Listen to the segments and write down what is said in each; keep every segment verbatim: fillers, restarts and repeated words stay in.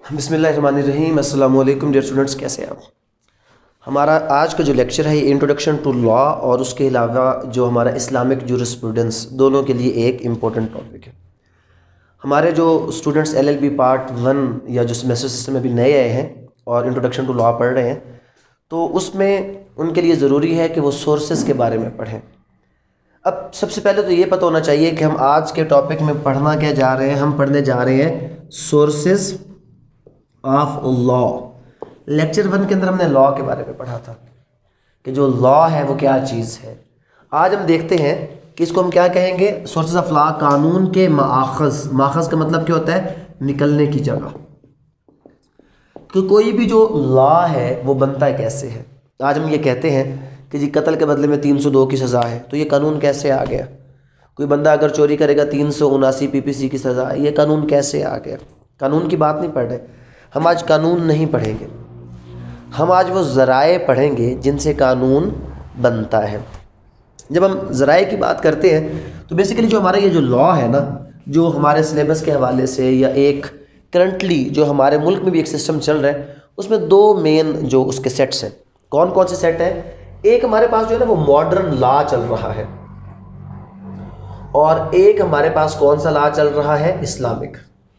بسم اللہ الرحمن الرحیم۔ السلام علیکم ڈیئر اسٹوڈنٹس، کیسے ہیں آپ؟ ہمارا آج کا جو لیکچر ہے یہ انٹروڈکشن ٹو لا اور اس کے علاوہ جو ہمارا اسلامک جورسپروڈنس دونوں کے لیے ایک امپورٹنٹ ٹاپک ہے۔ ہمارے جو students L L B part one یا جو سیمیسٹر سسٹم میں بھی نئے آئے ہیں اور انٹروڈکشن ٹو لا پڑھ رہے ہیں تو اس میں ان کے لیے ضروری ہے کہ وہ سورسز کے بارے میں پڑھیں۔ اب سب سے پہلے تو یہ پتہ ہونا چاہیے کہ ہم آج کے ٹاپک میں پڑھنا کیا جا رہے ہیں۔ ہم پڑھنے جا رہے ہیں sources of law. Lecture one کے اندر ہم نے لا کے بارے میں پڑھا تھا کہ جو لا ہے وہ کیا چیز ہے۔ آج ہم دیکھتے ہیں کہ اس کو ہم کیا کہیں گے، سورسز آف لا، قانون کے ماخذ۔ ماخذ کا مطلب کیا ہوتا ہے؟ نکلنے کی جگہ۔ کہ کوئی بھی جو لا ہے وہ بنتا ہے کیسے ہے۔ آج ہم یہ کہتے ہیں کہ جی قتل کے بدلے میں تین سو دو کی سزا ہے، تو یہ قانون کیسے آ گیا؟ کوئی بندہ اگر چوری کرے گا تین سو اناسی پی پی سی کی سزا ہے، یہ قانون کیسے آ گیا؟ قانون کی بات نہیں پڑھ رہے ہم، آج قانون نہیں پڑھیں گے ہم، آج وہ ذرائع پڑھیں گے جن سے قانون بنتا ہے۔ جب ہم ذرائع کی بات کرتے ہیں تو بیسیکلی جو ہمارا یہ جو لا ہے نا، جو ہمارے سلیبس کے حوالے سے یا ایک کرنٹلی جو ہمارے ملک میں بھی ایک سسٹم چل رہا ہے، اس میں دو مین جو اس کے سیٹس ہیں۔ کون کون سے سیٹ ہیں؟ ایک ہمارے پاس جو ہے نا وہ ماڈرن لا چل رہا ہے، اور ایک ہمارے پاس کون سا لا چل رہا ہے؟ اسلامک۔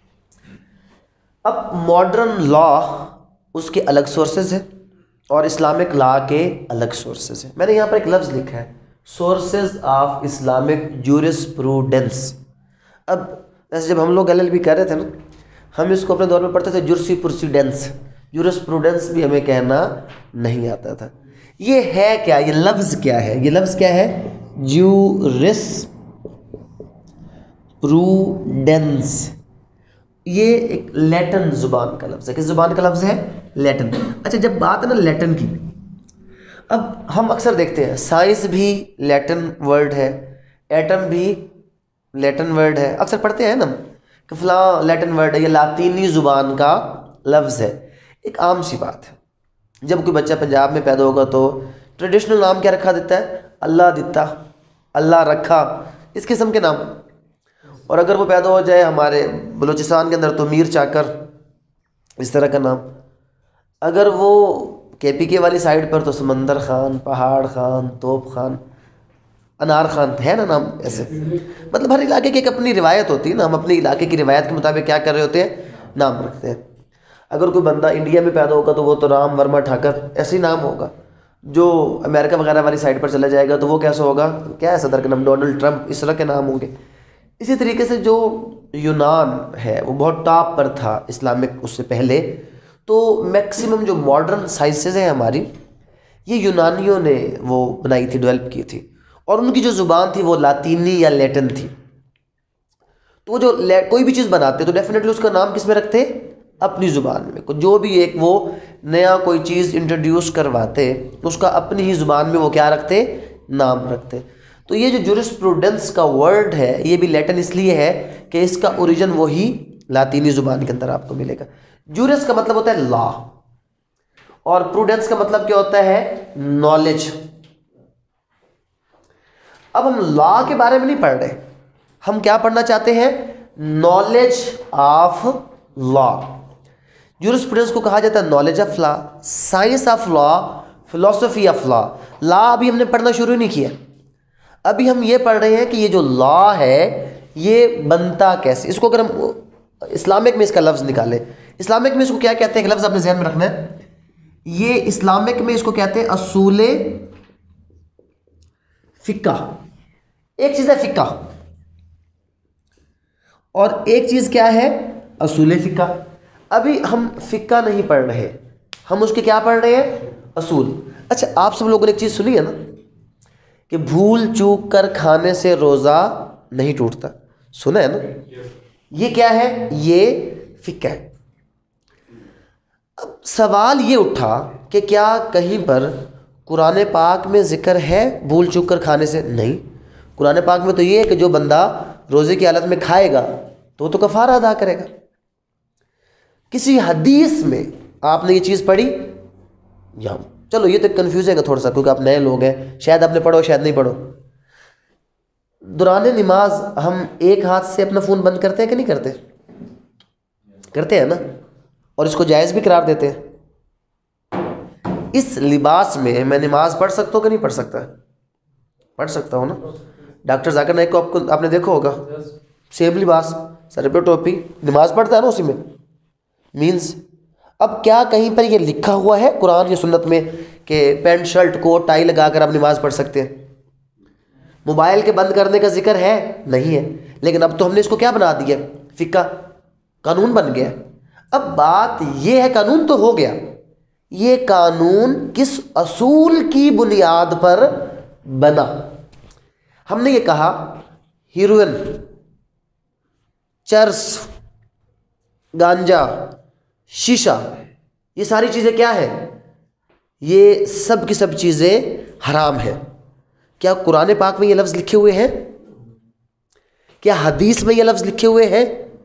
اب ماڈرن لا اس کے الگ سورسز ہیں اور اسلامک لا کے الگ سورسز ہیں۔ میں نے یہاں پر ایک لفظ لکھا ہے، سورسز آف اسلامک جورسپروڈنس۔ اب ایسے جب ہم لوگ ایل ایل بی کر رہے تھے نا، ہم اس کو اپنے دور میں پڑھتے تھے جورسی پروسیڈنس، جورسپروڈنس بھی ہمیں کہنا نہیں آتا تھا۔ یہ ہے کیا؟ یہ لفظ کیا ہے؟ یہ لفظ کیا ہے؟ Jurisprudence. یہ ایک لیٹن زبان کا لفظ ہے۔ کس زبان کا لفظ ہے؟ لیٹن۔ اچھا، جب بات ہے نا لیٹن کی، اب ہم اکثر دیکھتے ہیں سائنس بھی لیٹن ورڈ ہے، ایٹم بھی لیٹن ورڈ ہے۔ اکثر پڑھتے ہیں نا کہ فلاں لیٹن ورڈ ہے، یہ لاطینی زبان کا لفظ ہے۔ ایک عام سی بات ہے، جب کوئی بچہ پنجاب میں پیدا ہوگا تو ٹریڈیشنل نام کیا رکھا دیتا ہے؟ اللہ دیتا، اللہ رکھا، اس قسم کے نام۔ اور اگر وہ پیدا ہو جائے ہمارے بلوچستان کے اندر تو میر چاکر، اس طرح کا نام۔ اگر وہ کے پی کے والی سائڈ پر تو سمندر خان، پہاڑ خان، توپ خان، انار خان ہے نا نام ایسے۔ مطلب ہر علاقے کی ایک اپنی روایت ہوتی ہے نا، ہم اپنے علاقے کی روایت کے مطابق کیا کر رہے ہوتے ہیں؟ نام رکھتے ہیں۔ اگر کوئی بندہ انڈیا میں پیدا ہوگا تو وہ تو رام ورما ٹھاکر ایسے ہی نام ہوگا۔ جو امریکہ وغیرہ والی سائڈ پر چلا جائے گا تو وہ کیسا ہوگا؟ کیا ہے صدر کا نام؟ ڈونلڈ ٹرمپ، اس طرح کے نام ہوں گے۔ اسی طریقے سے جو یونان ہے وہ بہت ٹاپ پر تھا اسلامک اس سے پہلے، تو میکسیمم جو ماڈرن سائنسز ہیں ہماری، یہ یونانیوں نے وہ بنائی تھی، ڈیولپ کی تھی، اور ان کی جو زبان تھی وہ لاطینی یا لیٹن تھی۔ تو وہ جو کوئی بھی چیز بناتے تو ڈیفینیٹلی اس کا نام کس میں رکھتے؟ اپنی زبان میں۔ جو بھی ایک وہ نیا کوئی چیز انٹروڈیوس کرواتے اس کا اپنی ہی زبان میں وہ کیا رکھتے؟ نام رکھتے۔ تو یہ جو جورسپروڈنس کا ورڈ ہے یہ بھی لیٹن اس لیے ہے کہ اس کا اوریجن وہی لاطینی زبان کے اندر آپ کو ملے گا۔ جورس کا مطلب ہوتا ہے لا، اور پروڈنس کا مطلب کیا ہوتا ہے؟ نالج۔ اب ہم لا کے بارے میں نہیں پڑھ رہے، ہم کیا پڑھنا چاہتے ہیں؟ Knowledge of law. جورسپروڈنس کو کہا جاتا ہے knowledge of law, science of law, philosophy of لا۔ لا ابھی ہم نے پڑھنا شروع نہیں کیا، ابھی ہم یہ پڑھ رہے ہیں کہ یہ جو لا ہے یہ بنتا کیسے۔ اس کو اگر ہم اسلامک میں اس کا لفظ نکالیں، اسلامک میں اس کو کیا کہتے ہیں؟ ایک لفظ اپنے ذہن میں رکھنا ہے، یہ اسلامک میں اس کو کہتے ہیں اصول فقہ۔ ایک چیز ہے فقہ اور ایک چیز کیا ہے؟ اصول فقہ۔ ابھی ہم فقہ نہیں پڑھ رہے، ہم اس کے کیا پڑھ رہے ہیں؟ اصول۔ اچھا، آپ سب لوگوں نے ایک چیز سنی ہے نا کہ بھول چوک کر کھانے سے روزہ نہیں ٹوٹتا، سنا ہے نا؟ یہ کیا ہے؟ یہ فقہ ہے۔ اب سوال یہ اٹھا کہ کیا کہیں پر قرآن پاک میں ذکر ہے بھول چوک کر کھانے سے؟ نہیں، قرآن پاک میں تو یہ ہے کہ جو بندہ روزے کی حالت میں کھائے گا تو وہ تو کفارہ ادا کرے گا۔ کسی حدیث میں آپ نے یہ چیز پڑھی؟ یا چلو یہ تو کنفیوزنگ ہے تھوڑا سا کیونکہ آپ نئے لوگ ہیں، شاید آپ نے پڑھو شاید نہیں پڑھو۔ دوران نماز ہم ایک ہاتھ سے اپنا فون بند کرتے ہیں کہ نہیں کرتے؟ کرتے ہیں نا، اور اس کو جائز بھی قرار دیتے ہیں۔ اس لباس میں میں نماز پڑھ سکتا ہوں کہ نہیں پڑھ سکتا؟ پڑھ سکتا ہوں نا۔ ڈاکٹر ذاکر نائک کو آپ کو آپ نے دیکھا ہوگا، سیم لباس، سر پہ ٹوپی، نماز پڑھتا ہے نا اسی میں۔ مینز اب کیا کہیں پر یہ لکھا ہوا ہے قرآن یا سنت میں کہ پینٹ شرٹ کوٹ ٹائی لگا کر آپ نماز پڑھ سکتے ہیں؟ موبائل کے بند کرنے کا ذکر ہے؟ نہیں ہے، لیکن اب تو ہم نے اس کو کیا بنا دیا؟ فقہ، قانون بن گیا۔ اب بات یہ ہے، قانون تو ہو گیا، یہ قانون کس اصول کی بنیاد پر بنا؟ ہم نے یہ کہا ہیروئن، چرس، گانجا، شیشہ، یہ ساری چیزیں کیا ہیں؟ یہ سب کی سب چیزیں حرام ہیں۔ کیا قرآن پاک میں یہ لفظ لکھے ہوئے ہیں؟ کیا حدیث میں یہ لفظ لکھے ہوئے ہیں؟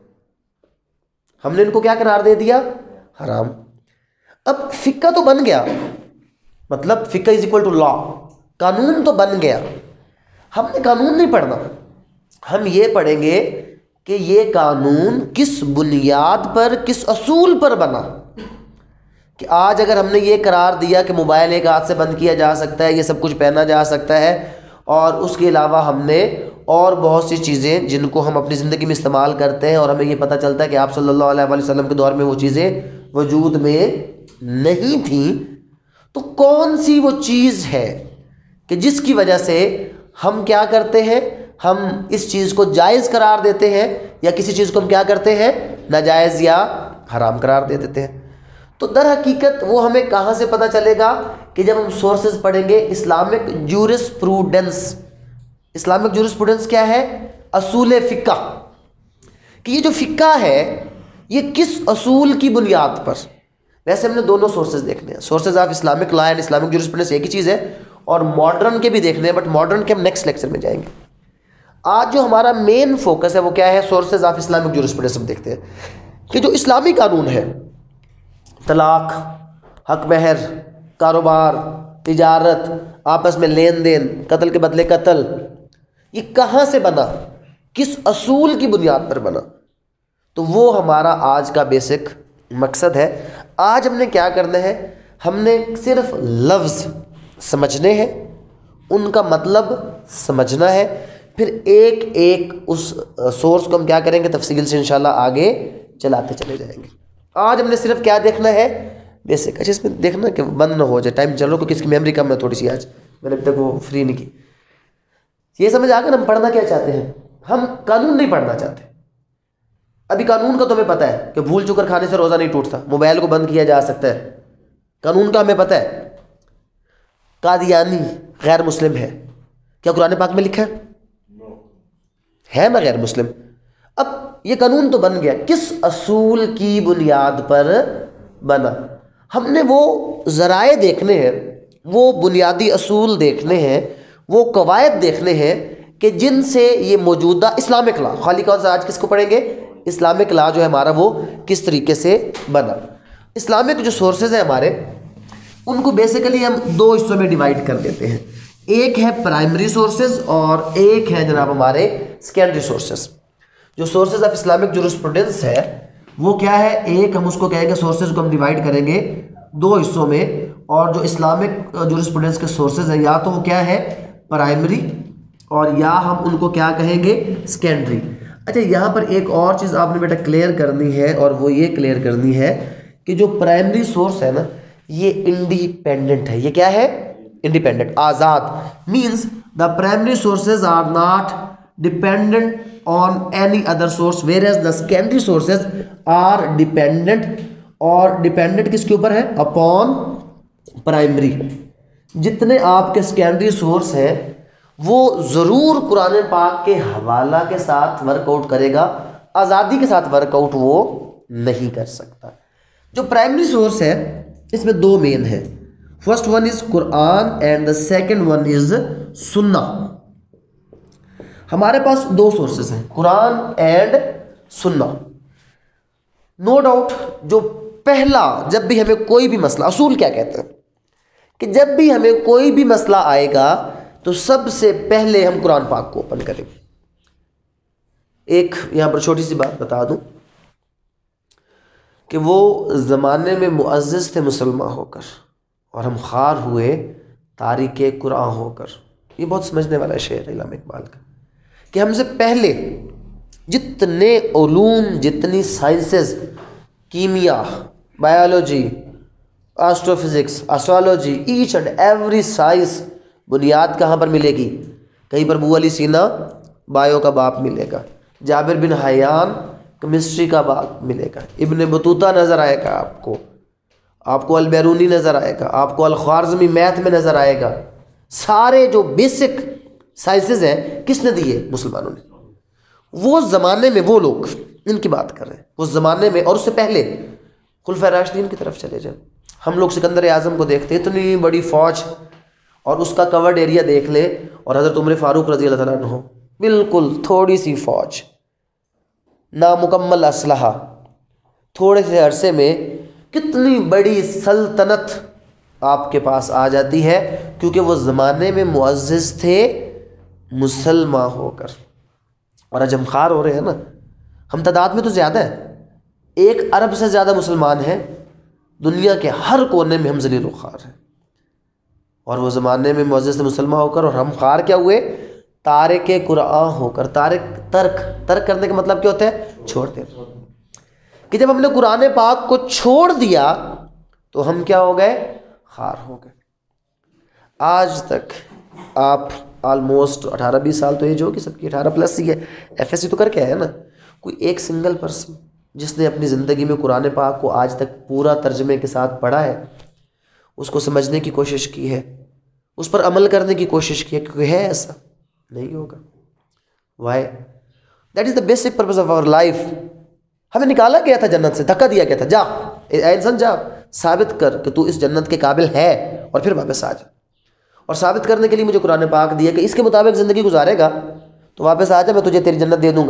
ہم نے ان کو کیا قرار دے دیا؟ حرام۔ اب فقہ تو بن گیا، مطلب فقہ از اکول ٹو لا، قانون تو بن گیا۔ ہم نے قانون نہیں پڑھنا، ہم یہ پڑھیں گے کہ یہ قانون کس بنیاد پر، کس اصول پر بنا۔ کہ آج اگر ہم نے یہ قرار دیا کہ موبائل ایک ہاتھ سے بند کیا جا سکتا ہے، یہ سب کچھ پہنا جا سکتا ہے، اور اس کے علاوہ ہم نے اور بہت سی چیزیں جن کو ہم اپنی زندگی میں استعمال کرتے ہیں اور ہمیں یہ پتہ چلتا ہے کہ آپ صلی اللہ علیہ وآلہ وسلم کے دور میں وہ چیزیں وجود میں نہیں تھیں، تو کون سی وہ چیز ہے کہ جس کی وجہ سے ہم کیا کرتے ہیں؟ ہم اس چیز کو جائز قرار دیتے ہیں، یا کسی چیز کو ہم کیا کرتے ہیں؟ ناجائز یا حرام قرار دے دیتے ہیں۔ تو در حقیقت وہ ہمیں کہاں سے پتہ چلے گا؟ کہ جب ہم سورسز پڑھیں گے اسلامک جورسپروڈنس۔ اسلامک جورسپروڈنس کیا ہے؟ اصول فقہ، کہ یہ جو فقہ ہے یہ کس اصول کی بنیاد پر۔ ویسے ہم نے دونوں سورسز دیکھنے ہیں، sources of Islamic law and Islamic jurisprudence ایک ہی چیز ہے، اور ماڈرن کے بھی دیکھنے ہیں، بٹ ماڈرن کے ہم نیکسٹ لیکچر میں جائیں گے۔ آج جو ہمارا مین فوکس ہے وہ کیا ہے؟ Sources of Islamic jurisprudence. ہم دیکھتے ہیں کہ جو اسلامی قانون ہے، طلاق، حق مہر، کاروبار، تجارت، آپس میں لین دین، قتل کے بدلے قتل، یہ کہاں سے بنا؟ کس اصول کی بنیاد پر بنا؟ تو وہ ہمارا آج کا بیسک مقصد ہے۔ آج ہم نے کیا کرنا ہے؟ ہم نے صرف لفظ سمجھنے ہیں، ان کا مطلب سمجھنا ہے، پھر ایک ایک اس سورس کو ہم کیا کریں گے؟ تفصیل سے انشاءاللہ آگے چلاتے چلے جائیں گے۔ آج ہم نے صرف کیا دیکھنا ہے؟ بیسک۔ اچھا اس میں دیکھنا کہ بند نہ ہو جائے، ٹائم چل رہا کہ کس کی میموری کم ہے تھوڑی سی، آج میں نے اب تک وہ فری نہیں کی۔ یہ سمجھ آ کر ہم پڑھنا کیا چاہتے ہیں؟ ہم قانون نہیں پڑھنا چاہتے۔ ابھی قانون کا تو ہمیں پتہ ہے کہ بھول چکر کھانے سے روزہ نہیں ٹوٹتا، موبائل کو بند کیا جا سکتا ہے، قانون کا ہمیں پتہ ہے۔ قادیانی غیر مسلم ہے، کیا قرآن پاک میں لکھا ہے؟ ہے نا غیر مسلم۔ اب یہ قانون تو بن گیا، کس اصول کی بنیاد پر بنا؟ ہم نے وہ ذرائع دیکھنے ہیں، وہ بنیادی اصول دیکھنے ہیں، وہ قواعد دیکھنے ہیں کہ جن سے یہ موجودہ اسلامک لا، خالی کون سا آج کس کو پڑھیں گے؟ اسلامک لا جو ہے ہمارا وہ کس طریقے سے بنا۔ اسلامک جو سورسز ہیں ہمارے، ان کو بیسیکلی ہم دو حصوں میں ڈیوائیڈ کر دیتے ہیں، ایک ہے پرائمری سورسز اور ایک ہے جناب ہمارے سیکنڈری سورسز۔ جو سورسز آف اسلامک جورسپروڈنس ہے وہ کیا ہے؟ ایک ہم اس کو کہیں گے، سورسز کو ہم ڈیوائیڈ کریں گے دو حصوں میں، اور جو اسلامک جورسپروڈنس کے سورسز ہیں یا تو وہ کیا ہے؟ پرائمری، اور یا ہم ان کو کیا کہیں گے؟ سیکنڈری۔ اچھا یہاں پر ایک اور چیز آپ نے بیٹا کلیئر کرنی ہے، اور وہ یہ کلیئر کرنی ہے کہ جو پرائمری سورس ہے نا یہ انڈیپینڈنٹ ہے۔ یہ کیا ہے؟ انڈیپینڈنٹ، آزاد۔ Means the primary sources are not dependent on any other source where the secondary sources are dependent, اور ڈیپینڈنٹ کس کے اوپر ہے؟ Upon primary. جتنے آپ کے سیکنڈری سورس ہیں وہ ضرور قرآن پاک کے حوالہ کے ساتھ ورک آؤٹ کرے گا، آزادی کے ساتھ ورک آؤٹ وہ نہیں کر سکتا۔ جو پرائمری سورس ہے اس میں دو مین ہیں، first one is Quran and the second one is Sunnah. ہمارے پاس دو سورسز ہیں، قرآن اینڈ سنہ۔ نو ڈاؤٹ جو پہلا، جب بھی ہمیں کوئی بھی مسئلہ، اصول کیا کہتے ہیں کہ جب بھی ہمیں کوئی بھی مسئلہ آئے گا تو سب سے پہلے ہم قرآن پاک کو اوپن کریں گے۔ ایک یہاں پر چھوٹی سی بات بتا دوں، کہ وہ زمانے میں معزز تھے مسلمان ہو کر، اور ہم خوار ہوئے تارک قرآن ہو کر۔ یہ بہت سمجھنے والا شعر ہے علامہ اقبال کا، کہ ہم سے پہلے جتنے علوم، جتنی سائنسز، کیمیا، biology, astrophysics, astrology, each and every science, بنیاد کہاں پر ملے گی؟ کہیں پر ابو علی سینا بایو کا باپ ملے گا، جابر بن حیان کیمسٹری کا باپ ملے گا، ابن بطوطہ نظر آئے گا آپ کو، آپ کو البیرونی نظر آئے گا، آپ کو الخوارزمی میتھ میں نظر آئے گا۔ سارے جو بیسک سائنسز ہیں کس نے دیے؟ مسلمانوں نے۔ وہ زمانے میں وہ لوگ، ان کی بات کر رہے ہیں، اس زمانے میں، اور اس سے پہلے خلفائے راشدین کی طرف چلے جائیں، ہم لوگ سکندر اعظم کو دیکھتے ہیں، اتنی بڑی فوج، اور اس کا کورڈ ایریا دیکھ لے، اور حضرت عمر فاروق رضی اللہ تعالیٰ عنہ، بالکل تھوڑی سی فوج، نامکمل اسلحہ، تھوڑے سے عرصے میں کتنی بڑی سلطنت آپ کے پاس آ جاتی ہے، کیونکہ وہ زمانے میں معزز تھے مسلمان ہو کر۔ اور آج ہم خوار ہو رہے ہیں نا، ہم تعداد میں تو زیادہ ہیں، ایک ارب سے زیادہ مسلمان ہیں، دنیا کے ہر کونے میں ہم ذلیل و خوار ہیں، اور وہ زمانے میں معزز مسلمان ہو کر، اور ہم خوار کیا ہوئے؟ تارک قرآن ہو کر۔ تارک ترک ترک کرنے کا مطلب کیا ہوتا ہے؟ چھوڑ دینا، کہ جب ہم نے قرآن پاک کو چھوڑ دیا تو ہم کیا ہو گئے؟ خوار ہو گئے۔ آج تک آپ آلموسٹ اٹھارہ بیس سال تو ایج ہوگی سب کی، اٹھارہ پلس ہی ہے، ایف ایس سی تو کر کے آیا نا، کوئی ایک سنگل پرسن جس نے اپنی زندگی میں قرآن پاک کو آج تک پورا ترجمے کے ساتھ پڑھا ہے، اس کو سمجھنے کی کوشش کی ہے، اس پر عمل کرنے کی کوشش کی ہے؟ کیونکہ ہے ایسا نہیں ہوگا۔ Why? That is the basic purpose of our life. ہمیں نکالا گیا تھا جنت سے، دھکا دیا گیا تھا، جا اے انسان جا، ثابت کر کہ تو اس جنت کے قابل ہے، اور پھر واپس آ جا۔ اور ثابت کرنے کے لیے مجھے قرآن پاک دیا کہ اس کے مطابق زندگی گزارے گا تو واپس آ جا، میں تجھے تیری جنت دے دوں گا۔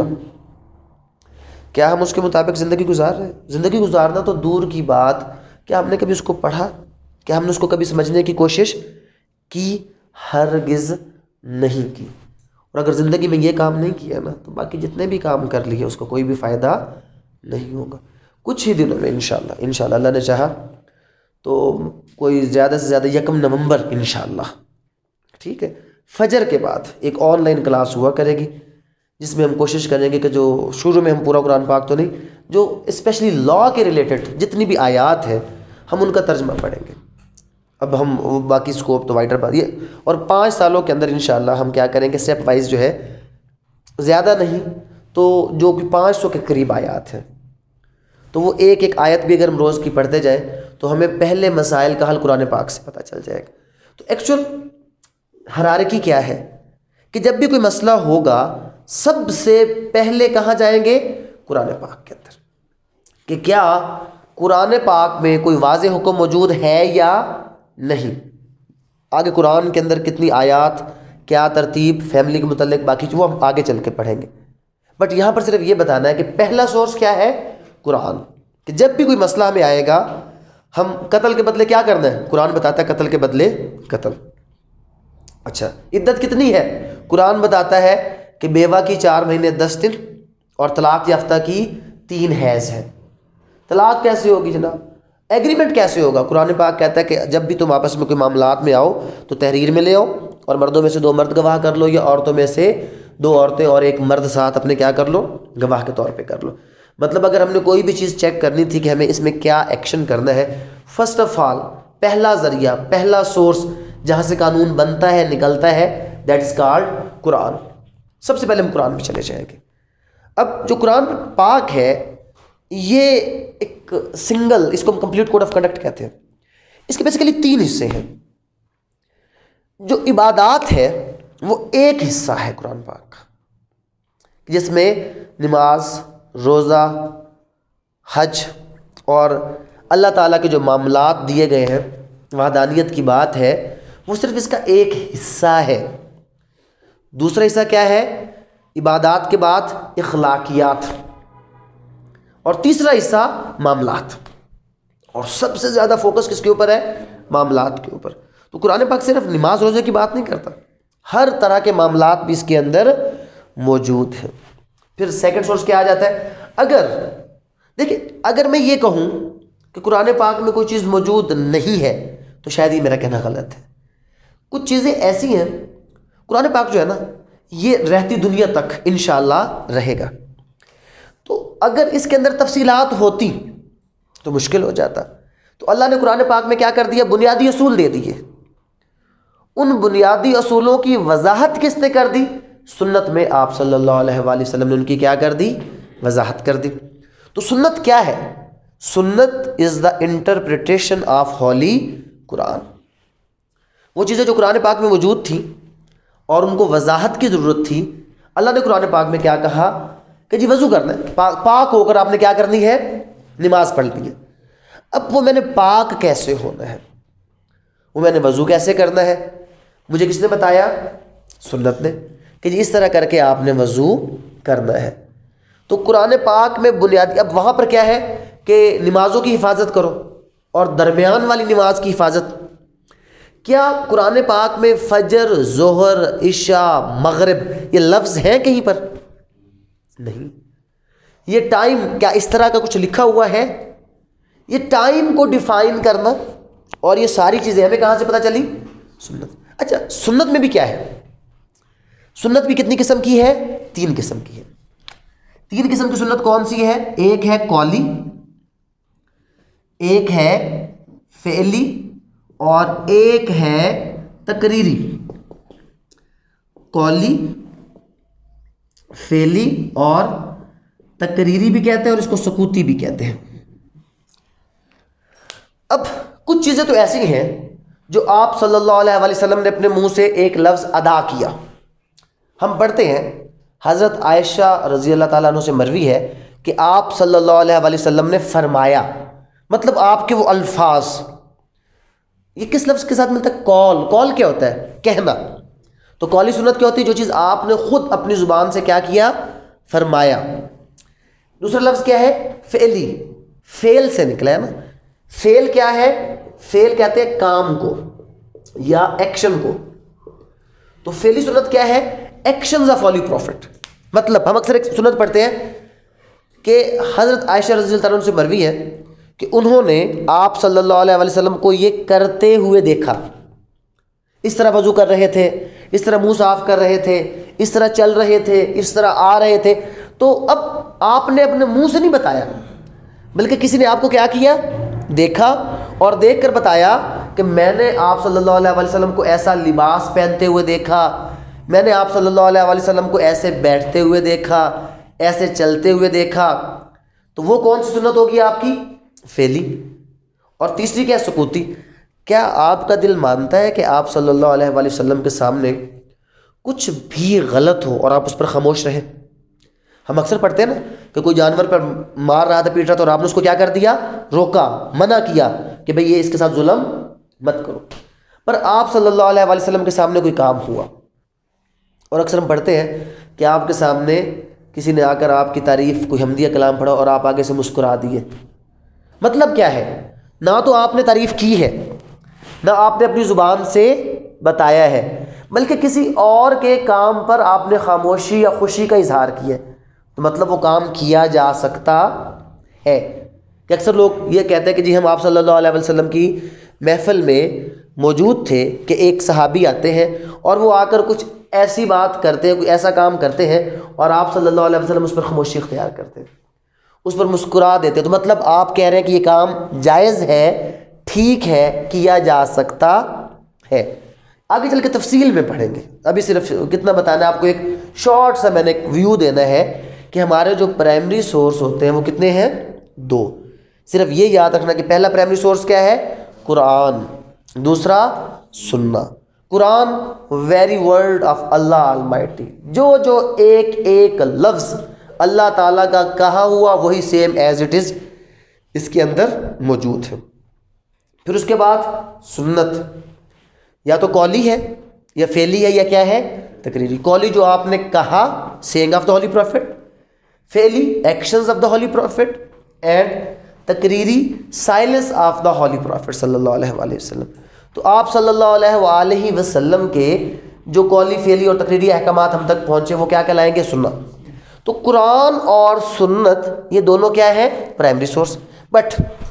کیا ہم اس کے مطابق زندگی گزار رہے ہیں؟ زندگی گزارنا تو دور کی بات، کیا ہم نے کبھی اس کو پڑھا؟ کیا ہم نے اس کو کبھی سمجھنے کی کوشش کی؟ ہرگز نہیں کی۔ اور اگر زندگی میں یہ کام نہیں کیا نا تو باقی جتنے بھی کام کر لیے اس کو کوئی بھی فائدہ نہیں ہوگا۔ کچھ ہی دنوں میں انشاءاللہ انشاءاللہ اللہ نے چاہا تو کوئی زیادہ سے زیادہ یکم نومبر انشاءاللہ، ٹھیک ہے، فجر کے بعد ایک آن لائن کلاس ہوا کرے گی، جس میں ہم کوشش کریں گے کہ جو شروع میں ہم پورا قرآن پاک تو نہیں، جو اسپیشلی لا کے ریلیٹڈ جتنی بھی آیات ہیں ہم ان کا ترجمہ پڑھیں گے۔ اب ہم باقی اسکوپ تو وائٹر بات یہ، اور پانچ سالوں کے اندر انشاءاللہ ہم کیا کریں گے، اسٹیپ وائز جو ہے، زیادہ نہیں تو جو کہ پانچ سو کے قریب آیات ہیں، تو وہ ایک ایک آیت بھی اگر ہم روز کی پڑھتے جائیں تو ہمیں پہلے مسائل کا حل قرآن پاک سے پتہ چل جائے گا۔ تو ایکچول ہرارکی کیا ہے کہ جب بھی کوئی مسئلہ ہوگا سب سے پہلے کہاں جائیں گے؟ قرآن پاک کے اندر، کہ کیا قرآن پاک میں کوئی واضح حکم موجود ہے یا نہیں۔ آگے قرآن کے اندر کتنی آیات، کیا ترتیب، فیملی کے متعلق باقی وہ ہم آگے چل کے پڑھیں گے، بٹ یہاں پر صرف یہ بتانا ہے کہ پہلا سورس کیا ہے؟ قرآن، کہ جب بھی کوئی مسئلہ ہمیں آئے گا ہم قتل کے بدلے کیا کرنا ہے؟ قرآن بتاتا ہے قتل کے بدلے قتل۔ اچھا، عدت کتنی ہے؟ قرآن بتاتا ہے کہ بیوہ کی چار مہینے دس دن اور طلاق یافتہ کی تین حیض ہے۔ طلاق کیسے ہوگی جناب؟ ایگریمنٹ کیسے ہوگا؟ قرآن پاک کہتا ہے کہ جب بھی تم آپس میں کوئی معاملات میں آؤ تو تحریر میں لے آؤ، اور مردوں میں سے دو مرد گواہ کر لو، یا عورتوں میں سے دو عورتیں اور ایک مرد ساتھ اپنے کیا کر لو؟ گواہ کے طور پہ کر لو۔ مطلب اگر ہم نے کوئی بھی چیز چیک کرنی تھی کہ ہمیں اس میں کیا ایکشن کرنا ہے، فرسٹ آف آل پہلا ذریعہ، پہلا سورس جہاں سے قانون بنتا ہے، نکلتا ہے، دیٹ از کالڈ قرآن۔ سب سے پہلے ہم قرآن میں چلے جائیں گے۔ اب جو قرآن پاک ہے یہ ایک سنگل، اس کو ہم کمپلیٹ کوڈ آف کنڈکٹ کہتے ہیں۔ اس کے بیسیکلی تین حصے ہیں۔ جو عبادات ہے وہ ایک حصہ ہے قرآن پاک کا، جس میں نماز، روزہ، حج اور اللہ تعالیٰ کے جو معاملات دیے گئے ہیں، وحدانیت کی بات ہے، وہ صرف اس کا ایک حصہ ہے۔ دوسرا حصہ کیا ہے؟ عبادات کے بعد اخلاقیات، اور تیسرا حصہ معاملات، اور سب سے زیادہ فوکس کس کے اوپر ہے؟ معاملات کے اوپر۔ تو قرآن پاک صرف نماز روزے کی بات نہیں کرتا، ہر طرح کے معاملات بھی اس کے اندر موجود ہیں۔ پھر سیکنڈ سورس کیا آ جاتا ہے؟ اگر دیکھیں اگر میں یہ کہوں کہ قرآن پاک میں کوئی چیز موجود نہیں ہے تو شاید یہ میرا کہنا غلط ہے. کچھ چیزیں ایسی ہیں، قرآن پاک جو ہے نا یہ رہتی دنیا تک انشاءاللہ رہے گا، تو اگر اس کے اندر تفصیلات ہوتی تو مشکل ہو جاتا. تو اللہ نے قرآن پاک میں کیا کر دیا؟ بنیادی اصول دے دیے. ان بنیادی اصولوں کی وضاحت کس نے کر دی؟ سنت میں آپ صلی اللہ علیہ وآلہ وسلم نے ان کی کیا کر دی؟ وضاحت کر دی. تو سنت کیا ہے؟ Sunnah is the interpretation of holy Quran. وہ چیزیں جو قرآن پاک میں موجود تھیں اور ان کو وضاحت کی ضرورت تھی، اللہ نے قرآن پاک میں کیا کہا کہ جی وضو کرنا ہے، پاک پاک ہو کر آپ نے کیا کرنی ہے؟ نماز پڑھنی ہے. اب وہ میں نے پاک کیسے ہونا ہے، وہ میں نے وضو کیسے کرنا ہے، مجھے کس نے بتایا؟ سنت نے، کہ جی اس طرح کر کے آپ نے وضو کرنا ہے. تو قرآن پاک میں بنیادی، اب وہاں پر کیا ہے کہ نمازوں کی حفاظت کرو اور درمیان والی نماز کی حفاظت. کیا قرآن پاک میں فجر، ظہر، عشاء، مغرب یہ لفظ ہیں کہیں پر؟ نہیں. یہ ٹائم کیا اس طرح کا کچھ لکھا ہوا ہے؟ یہ ٹائم کو ڈیفائن کرنا اور یہ ساری چیزیں ہمیں کہاں سے پتہ چلی؟ سنت. اچھا سنت میں بھی کیا ہے؟ سنت بھی کتنی قسم کی ہے؟ تین قسم کی ہے. تین قسم کی سنت کون سی ہے؟ ایک ہے قولی، ایک ہے فعلی اور ایک ہے تقریری. قولی، فعلی اور تقریری بھی کہتے ہیں اور اس کو سکوتی بھی کہتے ہیں. اب کچھ چیزیں تو ایسی ہیں جو آپ صلی اللہ علیہ وآلہ وسلم نے اپنے منہ سے ایک لفظ ادا کیا. ہم پڑھتے ہیں حضرت عائشہ رضی اللہ تعالیٰ عنہ سے مروی ہے کہ آپ صلی اللہ علیہ وآلہ وسلم نے فرمایا، مطلب آپ کے وہ الفاظ، یہ کس لفظ کے ساتھ ملتا ہے؟ قول. قول کیا ہوتا ہے؟ کہنا. تو قولی سنت کیا ہوتی ہے؟ جو چیز آپ نے خود اپنی زبان سے کیا کیا؟ فرمایا. دوسرا لفظ کیا ہے؟ فعلی. فعل سے نکلا ہے نا. فعل کیا ہے؟ فعل کہتے ہیں کام کو یا ایکشن کو. تو فعلی سنت کیا ہے؟ Actions of holy prophet. مطلب ہم اکثر ایک سنت پڑھتے ہیں کہ حضرت عائشہ رضی اللہ عنہ سے مروی ہے کہ انہوں نے آپ صلی اللہ علیہ وآلہ وسلم کو یہ کرتے ہوئے دیکھا. اس طرح وضو کر رہے تھے، اس طرح منہ صاف کر رہے تھے، اس طرح چل رہے تھے، اس طرح آ رہے تھے. تو اب آپ نے اپنے منہ سے نہیں بتایا بلکہ کسی نے آپ کو کیا کیا؟ دیکھا اور دیکھ کر بتایا کہ میں نے آپ صلی اللہ علیہ وآلہ وسلم کو ایسا لباس پہنتے ہوئے دیکھا، میں نے آپ صلی اللہ علیہ وآلہ وسلم کو ایسے بیٹھتے ہوئے دیکھا، ایسے چلتے ہوئے دیکھا. تو وہ کون سی سنت ہوگی آپ کی؟ فعلی. اور تیسری کیا؟ سکوتی. کیا آپ کا دل مانتا ہے کہ آپ صلی اللہ علیہ وآلہ وسلم کے سامنے کچھ بھی غلط ہو اور آپ اس پر خاموش رہیں؟ ہم اکثر پڑھتے ہیں نا کہ کوئی جانور پر مار رہا تھا، پیٹ رہا تھا اور آپ نے اس کو کیا کر دیا؟ روکا، منع کیا کہ بھئی یہ اس کے ساتھ ظلم مت کرو. پر آپ صلی اللہ علیہ وآلہ وسلم کے سامنے کوئی کام ہوا اور اکثر ہم پڑھتے ہیں کہ آپ کے سامنے کسی نے آ کر آپ کی تعریف، کوئی حمدیہ کلام پڑھا اور آپ آگے سے مسکرا دیے. مطلب کیا ہے؟ نہ تو آپ نے تعریف کی ہے، نہ آپ نے اپنی زبان سے بتایا ہے، بلکہ کسی اور کے کام پر آپ نے خاموشی یا خوشی کا اظہار کیا. تو مطلب وہ کام کیا جا سکتا ہے. کہ اکثر لوگ یہ کہتے ہیں کہ جی ہم آپ صلی اللہ علیہ وسلم کی محفل میں موجود تھے کہ ایک صحابی آتے ہیں اور وہ آ کر کچھ ایسی بات کرتے ہیں، کوئی ایسا کام کرتے ہیں اور آپ صلی اللہ علیہ وسلم اس پر خاموشی اختیار کرتے ہیں، اس پر مسکرا دیتے. تو مطلب آپ کہہ رہے ہیں کہ یہ کام جائز ہے، ٹھیک ہے، کیا جا سکتا ہے. آگے چل کے تفصیل میں پڑھیں گے. ابھی صرف کتنا بتانا ہے آپ کو، ایک شارٹ سا میں نے ایک ویو دینا ہے کہ ہمارے جو پرائمری سورس ہوتے ہیں وہ کتنے ہیں؟ دو. صرف یہ یاد رکھنا کہ پہلا پرائمری سورس کیا ہے؟ قرآن. دوسرا سننا. Quran very word of Allah almighty. جو جو ایک ایک لفظ اللہ تعالیٰ کا کہا ہوا وہی سیم ایز اٹ از اس کے اندر موجود ہے. پھر اس کے بعد سنت یا تو قولی ہے یا فعلی ہے یا کیا ہے؟ تقریری. قولی جو آپ نے کہا، saying of the holy prophet. فعلی actions of the holy prophet. And تقریری silence of the holy prophet صلی اللہ علیہ وآلہ وسلم. تو آپ صلی اللہ علیہ وآلہ وسلم کے جو قولی، فعلی اور تقریری احکامات ہم تک پہنچے وہ کیا کہلائیں گے؟ سنت. تو قرآن اور سنت یہ دونوں کیا ہے؟ Primary source. بٹ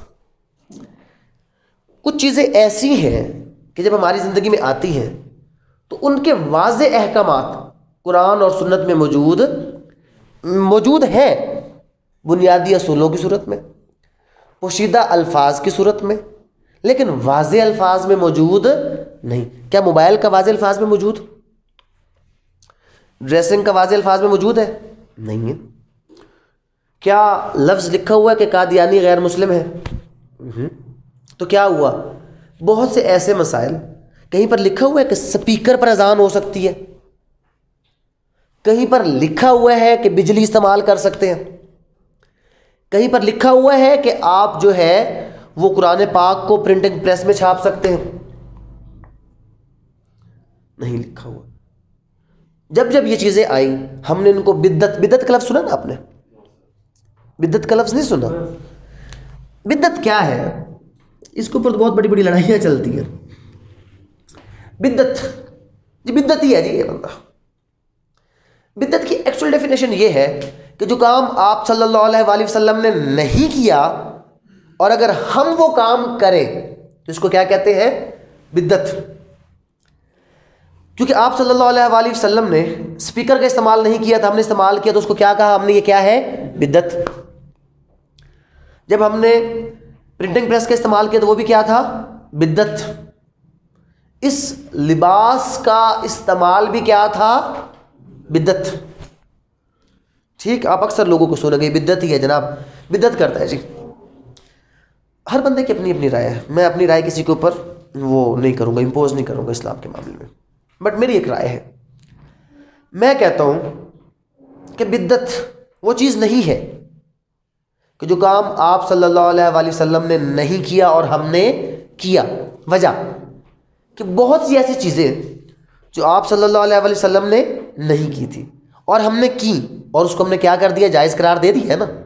کچھ چیزیں ایسی ہیں کہ جب ہماری زندگی میں آتی ہیں تو ان کے واضح احکامات قرآن اور سنت میں موجود موجود ہیں، بنیادی اصولوں کی صورت میں، پوشیدہ الفاظ کی صورت میں، لیکن واضح الفاظ میں موجود نہیں. کیا موبائل کا واضح الفاظ میں موجود؟ ڈریسنگ کا واضح الفاظ میں موجود ہے؟ نہیں ہے. کیا لفظ لکھا ہوا ہے کہ قادیانی غیر مسلم ہے؟ تو کیا ہوا؟ بہت سے ایسے مسائل کہیں پر لکھا ہوا ہے کہ سپیکر پر اذان ہو سکتی ہے، کہیں پر لکھا ہوا ہے کہ بجلی استعمال کر سکتے ہیں، کہیں پر لکھا ہوا ہے کہ آپ جو ہے وہ قرآن پاک کو پرنٹنگ پریس میں چھاپ سکتے ہیں. نہیں لکھا ہوا. جب جب یہ چیزیں آئیں ہم نے ان کو بدعت بدعت کا لفظ سنا نا آپ نے؟ بدعت کا لفظ نہیں سنا؟ بدعت کیا ہے؟ اس کے اوپر تو بہت بڑی بڑی لڑائیاں چلتی ہیں. بدعت جی بدعت ہی ہے جی. یہ بندہ بدعت کی ایکچوئل ڈیفینیشن یہ ہے کہ جو کام آپ صلی اللہ علیہ وآلہ وسلم نے نہیں کیا اور اگر ہم وہ کام کریں تو اس کو کیا کہتے ہیں؟ بدعت. کیونکہ آپ صلی اللہ علیہ وآلہ وسلم نے سپیکر کا استعمال نہیں کیا تھا، ہم نے استعمال کیا تو اس کو کیا کہا ہم نے؟ یہ کیا ہے؟ بدعت. جب ہم نے پرنٹنگ پریس کا استعمال کیا تو وہ بھی کیا تھا؟ بدعت. اس لباس کا استعمال بھی کیا تھا؟ بدعت. ٹھیک، آپ اکثر لوگوں کو سنیں گے بدعت ہی ہے جناب، بدعت کرتا ہے جی. ہر بندے کی اپنی اپنی رائے ہے، میں اپنی رائے کسی کے اوپر وہ نہیں کروں گا، امپوز نہیں کروں گا اسلام کے معاملے میں. بٹ میری ایک رائے ہے، میں کہتا ہوں کہ بدعت وہ چیز نہیں ہے کہ جو کام آپ صلی اللہ علیہ وآلہ وسلم نے نہیں کیا اور ہم نے کیا. وجہ کہ بہت سی ایسی چیزیں جو آپ صلی اللہ علیہ وآلہ وسلم نے نہیں کی تھی اور ہم نے کی اور اس کو ہم نے کیا کر دیا؟ جائز قرار دے دی ہے نا.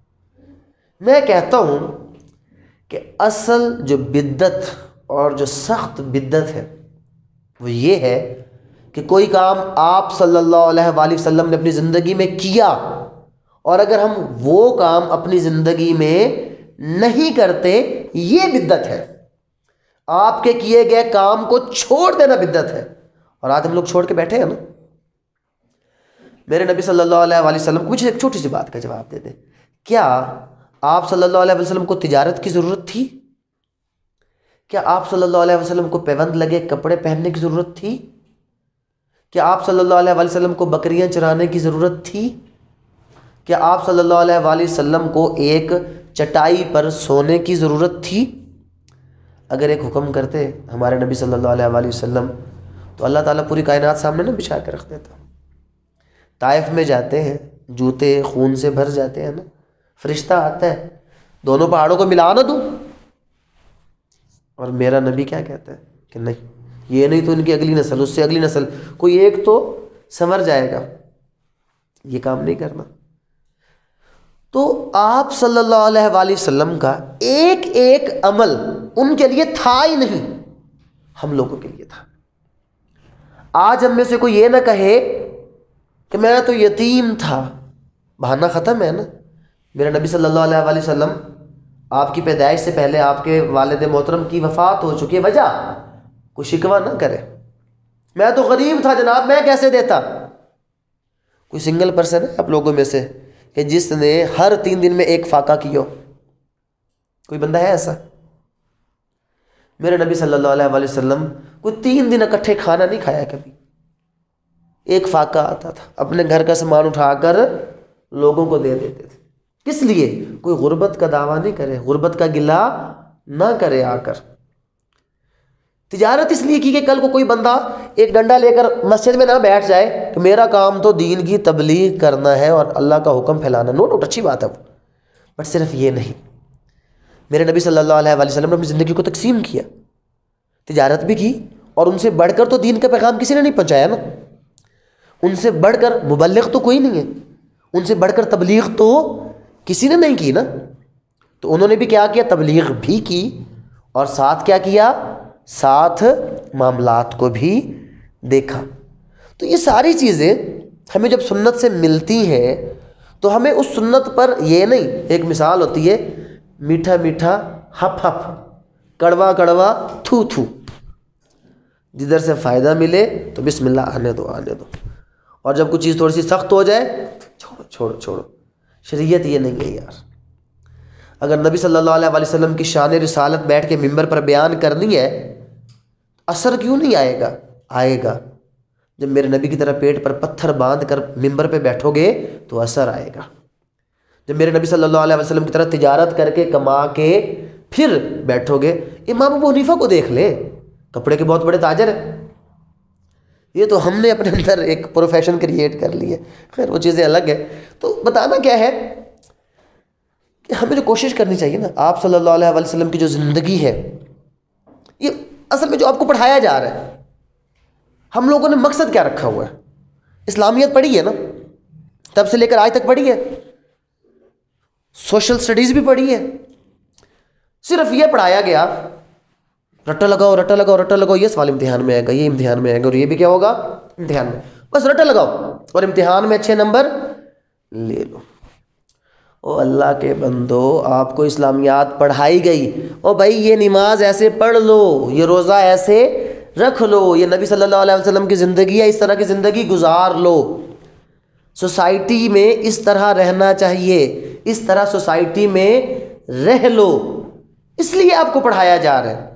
میں کہتا ہوں کہ اصل جو بدعت اور جو سخت بدعت ہے وہ یہ ہے کہ کوئی کام آپ صلی اللہ علیہ وآلہ وسلم نے اپنی زندگی میں کیا اور اگر ہم وہ کام اپنی زندگی میں نہیں کرتے، یہ بدعت ہے. آپ کے کیے گئے کام کو چھوڑ دینا بدعت ہے. اور آج ہم لوگ چھوڑ کے بیٹھے ہیں نا. میرے نبی صلی اللہ علیہ وآلہ وسلم کو مجھے ایک چھوٹی سی بات کا جواب دے دیں، کیا آپ صلی اللہ علیہ وسلم کو تجارت کی ضرورت تھی؟ کیا آپ صلی اللہ علیہ وسلم کو پیوند لگے کپڑے پہننے کی ضرورت تھی؟ کیا آپ صلی اللہ علیہ وسلم کو بکریاں چرانے کی ضرورت تھی؟ کیا آپ صلی اللہ علیہ وآلہ وسلم کو ایک چٹائی پر سونے کی ضرورت تھی؟ اگر ایک حکم کرتے ہمارے نبی صلی اللہ علیہ وآلہ وسلم تو اللہ تعالیٰ پوری کائنات سامنے نہ بچھا کے رکھ دیتا. طائف میں جاتے ہیں، جوتے خون سے بھر جاتے ہیں نا، فرشتہ آتا ہے دونوں پہاڑوں کو ملا نہ دوں، اور میرا نبی کیا کہتا ہے کہ نہیں، یہ نہیں تو ان کی اگلی نسل، اس سے اگلی نسل، کوئی ایک تو سنور جائے گا. یہ کام نہیں کرنا. تو آپ صلی اللہ علیہ وآلہ وسلم کا ایک ایک عمل ان کے لیے تھا ہی نہیں، ہم لوگوں کے لیے تھا. آج ہم میں سے کوئی یہ نہ کہے کہ میں تو یتیم تھا، بہانہ ختم ہے نا. میرا نبی صلی اللہ علیہ وآلہ وسلم آپ کی پیدائش سے پہلے آپ کے والد محترم کی وفات ہو چکی ہے. وجہ کوئی شکوہ نہ کرے، میں تو غریب تھا جناب، میں کیسے دیتا. کوئی سنگل پرسن ہے آپ لوگوں میں سے کہ جس نے ہر تین دن میں ایک فاقہ کیا ہو؟ کوئی بندہ ہے ایسا؟ میرے نبی صلی اللہ علیہ وآلہ وسلم کوئی تین دن اکٹھے کھانا نہیں کھایا کبھی. ایک فاقہ آتا تھا، اپنے گھر کا سامان اٹھا کر لوگوں کو دے دیتے تھے. کس لیے؟ کوئی غربت کا دعویٰ نہیں کرے، غربت کا گلہ نہ کرے آ کر. تجارت اس لیے کی کہ کل کو کوئی بندہ ایک ڈنڈا لے کر مسجد میں نہ بیٹھ جائے کہ میرا کام تو دین کی تبلیغ کرنا ہے اور اللہ کا حکم پھیلانا. نو ڈاؤٹ اچھی بات ہے وہ، بٹ صرف یہ نہیں. میرے نبی صلی اللہ علیہ وآلہ وسلم نے اپنی زندگی کو تقسیم کیا، تجارت بھی کی، اور ان سے بڑھ کر تو دین کا پیغام کسی نے نہیں پہنچایا نا. ان سے بڑھ کر مبلغ تو کوئی نہیں ہے، ان سے بڑھ کر تبلیغ تو کسی نے نہیں کی نا. تو انہوں نے بھی کیا کیا؟ تبلیغ بھی کی، اور ساتھ کیا کیا؟ ساتھ معاملات کو بھی دیکھا. تو یہ ساری چیزیں ہمیں جب سنت سے ملتی ہیں تو ہمیں اس سنت پر یہ نہیں، ایک مثال ہوتی ہے میٹھا میٹھا ہپ ہپ، کڑوا کڑوا تھو تھو، جدھر سے فائدہ ملے تو بسم اللہ آنے دو آنے دو، اور جب کچھ چیز تھوڑی سی سخت ہو جائے چھوڑو چھوڑو چھوڑو۔ شریعت یہ نہیں ہے یار۔ اگر نبی صلی اللہ علیہ وآلہ وسلم کی شان رسالت بیٹھ کے ممبر پر بیان کرنی ہے، اثر کیوں نہیں آئے گا؟ آئے گا۔ جب میرے نبی کی طرح پیٹ پر پتھر باندھ کر ممبر پہ بیٹھو گے تو اثر آئے گا۔ جب میرے نبی صلی اللہ علیہ وسلم کی طرح تجارت کر کے کما کے پھر بیٹھو گے، امام ابو حنیفہ کو دیکھ لے، کپڑے کے بہت بڑے تاجر ہیں۔ یہ تو ہم نے اپنے اندر ایک پروفیشن کریٹ کر لی ہے، خیر وہ چیزیں الگ ہے۔ تو بتانا کیا ہے کہ ہمیں جو کوشش کرنی چاہیے نا، آپ صلی اللہ علیہ وآلہ وسلم کی جو زندگی ہے، یہ اصل میں جو آپ کو پڑھایا جا رہا ہے، ہم لوگوں نے مقصد کیا رکھا ہوا ہے؟ اسلامیت پڑھی ہے نا، تب سے لے کر آج تک پڑھی ہے، سوشل سٹڈیز بھی پڑھی ہے، صرف یہ پڑھایا گیا رٹا لگاؤ رٹا لگاؤ رٹا لگاؤ، یہ سوال امتحان میں آئے گا، یہ امتحان میں آئے گا، اور یہ بھی کیا ہوگا امتحان میں، بس رٹا لگاؤ اور امتحان میں اچھے نمبر لے لو۔ او اللہ کے بندو، آپ کو اسلامیات پڑھائی گئی، او بھائی یہ نماز ایسے پڑھ لو، یہ روزہ ایسے رکھ لو، یہ نبی صلی اللہ علیہ وسلم کی زندگی ہے، اس طرح کی زندگی گزار لو، سوسائٹی میں اس طرح رہنا چاہیے، اس طرح سوسائٹی میں رہ لو، اس لیے آپ کو پڑھایا جا رہا ہے۔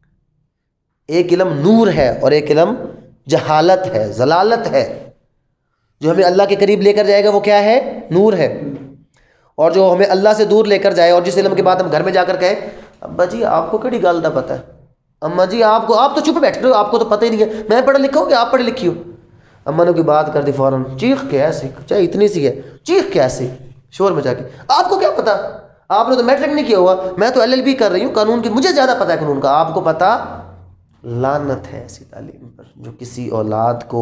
ایک علم نور ہے اور ایک علم جہالت ہے، ضلالت ہے۔ جو ہمیں اللہ کے قریب لے کر جائے گا وہ کیا ہے؟ نور ہے، اور جو ہمیں اللہ سے دور لے کر جائے، اور جس علم کے بعد ہم گھر میں جا کر کہیں ابا جی آپ کو کیڑی گل دا پتہ ہے، اماں جی آپ کو، آپ تو چپ بیٹھ رہے ہو، آپ کو تو پتہ ہی نہیں ہے، میں پڑھا لکھا ہوں کہ آپ پڑھی لکھی ہو، اماں نے کوئی بات کر دی فوراً چیخ کے ایسی، چاہے اتنی سی ہے چیخ کے ایسی شور مچا کے، آپ کو کیا پتہ، آپ نے تو میٹرک نہیں کیا ہوا، میں تو ایل ایل بی کر رہی ہوں قانون کی، مجھے زیادہ پتہ ہے قانون کا، آپ کو پتہ۔ لعنت ہے ایسی تعلیم پر جو کسی اولاد کو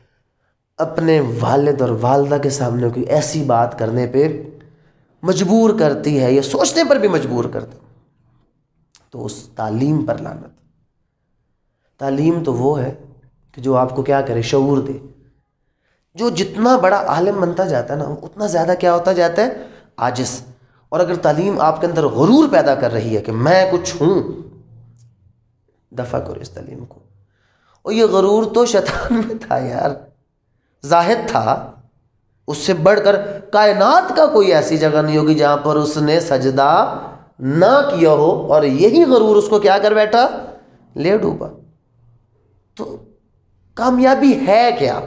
اپنے والد اور والدہ کے سامنے کوئی ایسی بات کرنے پہ مجبور کرتی ہے، یا سوچنے پر بھی مجبور کرتی، تو اس تعلیم پر لعنت۔ تعلیم تو وہ ہے کہ جو آپ کو کیا کرے؟ شعور دے۔ جو جتنا بڑا عالم بنتا جاتا ہے نا، اتنا زیادہ کیا ہوتا جاتا ہے؟ عاجز۔ اور اگر تعلیم آپ کے اندر غرور پیدا کر رہی ہے کہ میں کچھ ہوں، دفع کرو اس تعلیم کو۔ اور یہ غرور تو شیطان میں تھا یار، زاہد تھا، اس سے بڑھ کر کائنات کا کوئی ایسی جگہ نہیں ہوگی جہاں پر اس نے سجدہ نہ کیا ہو، اور یہی غرور اس کو کیا کر بیٹھا؟ لے ڈوبا۔ تو کامیابی ہے کیا؟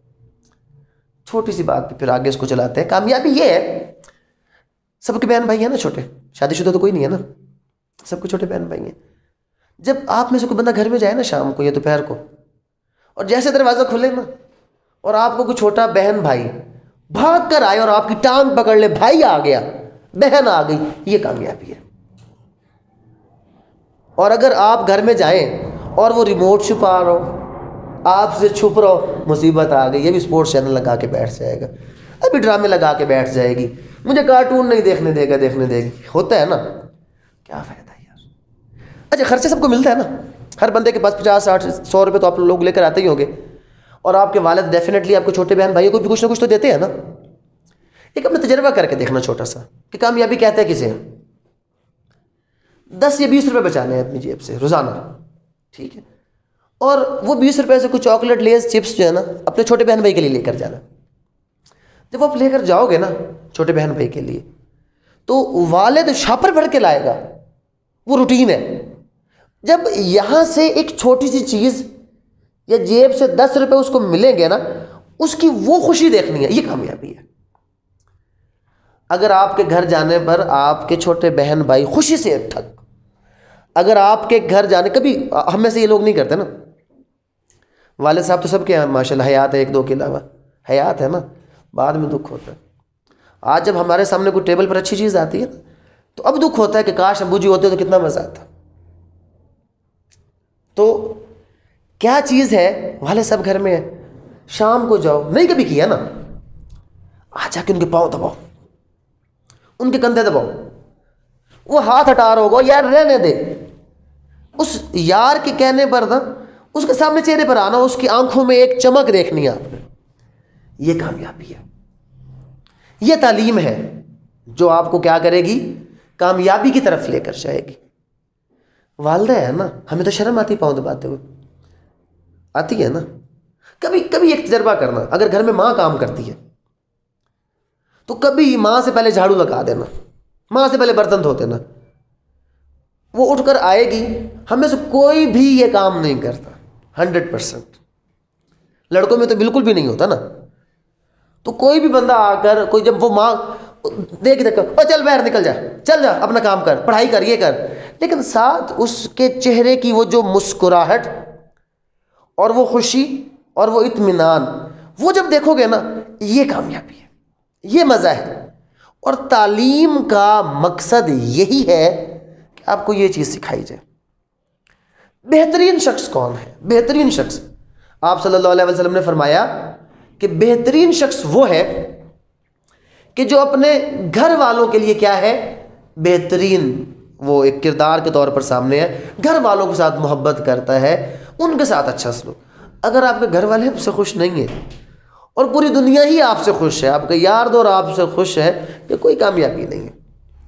چھوٹی سی بات پہ پھر آگے اس کو چلاتے ہیں۔ کامیابی یہ ہے، سب کے بہن بھائی ہیں نا چھوٹے، شادی شدہ تو کوئی نہیں ہے نا، سب کے چھوٹے بہن بھائی ہیں۔ جب آپ میں سے کوئی بندہ گھر میں جائے نا شام کو یا دوپہر کو، اور جیسے دروازہ کھلے نا اور آپ کو کوئی چھوٹا بہن بھائی بھاگ کر آئے اور آپ کی ٹانگ پکڑ لے، بھائی آ گیا، بہن آ گئی، یہ کامیابی ہے۔ اور اگر آپ گھر میں جائیں اور وہ ریموٹ چھپا رہو، آپ سے چھپ رہو، مصیبت آ گئی، یہ بھی سپورٹس چینل لگا کے بیٹھ جائے گا، ابھی ڈرامے لگا کے بیٹھ جائے گی، مجھے کارٹون نہیں دیکھنے دے گا دیکھنے دے گی، ہوتا ہے نا، کیا فائدہ یار۔ اچھا خرچے سب کو ملتا ہے نا، ہر بندے کے پاس پچاس ساٹھ سو روپے تو آپ لوگ لے کر آتے ہی ہوں گے، اور آپ کے والد ڈیفینیٹلی آپ کو چھوٹے بہن بھائیوں کو بھی کچھ نہ کچھ تو دیتے ہیں نا۔ ایک اپنا تجربہ کر کے دیکھنا چھوٹا سا کہ کامیابی کہتے ہیں کسے؟ دس یا بیس روپے بچانے ہیں اپنی جیب سے روزانہ، ٹھیک ہے، اور وہ بیس روپے سے کچھ چاکلیٹ لیز چپس جو ہے نا اپنے چھوٹے بہن بھائی کے لیے لے کر جانا۔ جب آپ لے کر جاؤ گے نا چھوٹے بہن بھائی کے لیے، تو والد شاپر بھر کے لائے گا، وہ روٹین ہے۔ جب یہاں سے ایک چھوٹی سی چیز یا جیب سے دس روپے اس کو ملیں گے نا، اس کی وہ خوشی دیکھنی ہے، یہ کامیابی ہے۔ اگر آپ کے گھر جانے پر آپ کے چھوٹے بہن بھائی خوشی سے تھک، اگر آپ کے گھر جانے، کبھی ہم میں سے یہ لوگ نہیں کرتے نا، والد صاحب تو سب کے ہیں ماشاءاللہ، حیات ہے ایک دو کے علاوہ، حیات ہے نا، بعد میں دکھ ہوتا ہے۔ آج جب ہمارے سامنے کوئی ٹیبل پر اچھی چیز آتی ہے نا، تو اب دکھ ہوتا ہے کہ کاش ابو جی ہوتے تو کتنا مزہ آتا۔ تو کیا چیز ہے؟ والد صاحب گھر میں ہے، شام کو جاؤ، نہیں کبھی کیا نا، آ جا کے ان کے پاؤں دباؤ، ان کے کندھے دباؤ، وہ ہاتھ ہٹا رہا ہوگا، یار رہنے دے، اس یار کے کہنے پر نا اس کے سامنے چہرے پر آنا، اس کی آنکھوں میں ایک چمک دیکھنی ہے آپ نے، یہ کامیابی ہے۔ یہ تعلیم ہے جو آپ کو کیا کرے گی؟ کامیابی کی طرف لے کر جائے گی۔ والدہ ہے نا، ہمیں تو شرم آتی پاؤں دباتے ہوئے، آتی ہے نا؟ کبھی کبھی ایک تجربہ کرنا، اگر گھر میں ماں کام کرتی ہے تو کبھی ماں سے پہلے جھاڑو لگا دینا، ماں سے پہلے برتن دھو دینا۔ وہ اٹھ کر آئے گی، ہمیں سے کوئی بھی یہ کام نہیں کرتا، ہنڈریڈ پرسینٹ۔ لڑکوں میں تو بالکل بھی نہیں ہوتا نا۔ تو کوئی بھی بندہ آ کر، کوئی جب وہ ماں دیکھ دیکھ کر چل باہر نکل جا، چل جا اپنا کام کر، پڑھائی کر، یہ کر، لیکن ساتھ اس کے چہرے کی وہ جو مسکراہٹ اور وہ خوشی اور وہ اطمینان، وہ جب دیکھو گے نا، یہ کامیابی ہے، یہ مزہ ہے۔ اور تعلیم کا مقصد یہی ہے کہ آپ کو یہ چیز سکھائی جائے۔ بہترین شخص کون ہے؟ بہترین شخص، آپ صلی اللہ علیہ وسلم نے فرمایا کہ بہترین شخص وہ ہے کہ جو اپنے گھر والوں کے لیے کیا ہے؟ بہترین، وہ ایک کردار کے طور پر سامنے ہے، گھر والوں کے ساتھ محبت کرتا ہے، ان کے ساتھ اچھا سلوک۔ اگر آپ کے گھر والے آپ سے خوش نہیں ہیں اور پوری دنیا ہی آپ سے خوش ہے، آپ کے یار دور آپ سے خوش ہے، یہ کوئی کامیابی نہیں ہے۔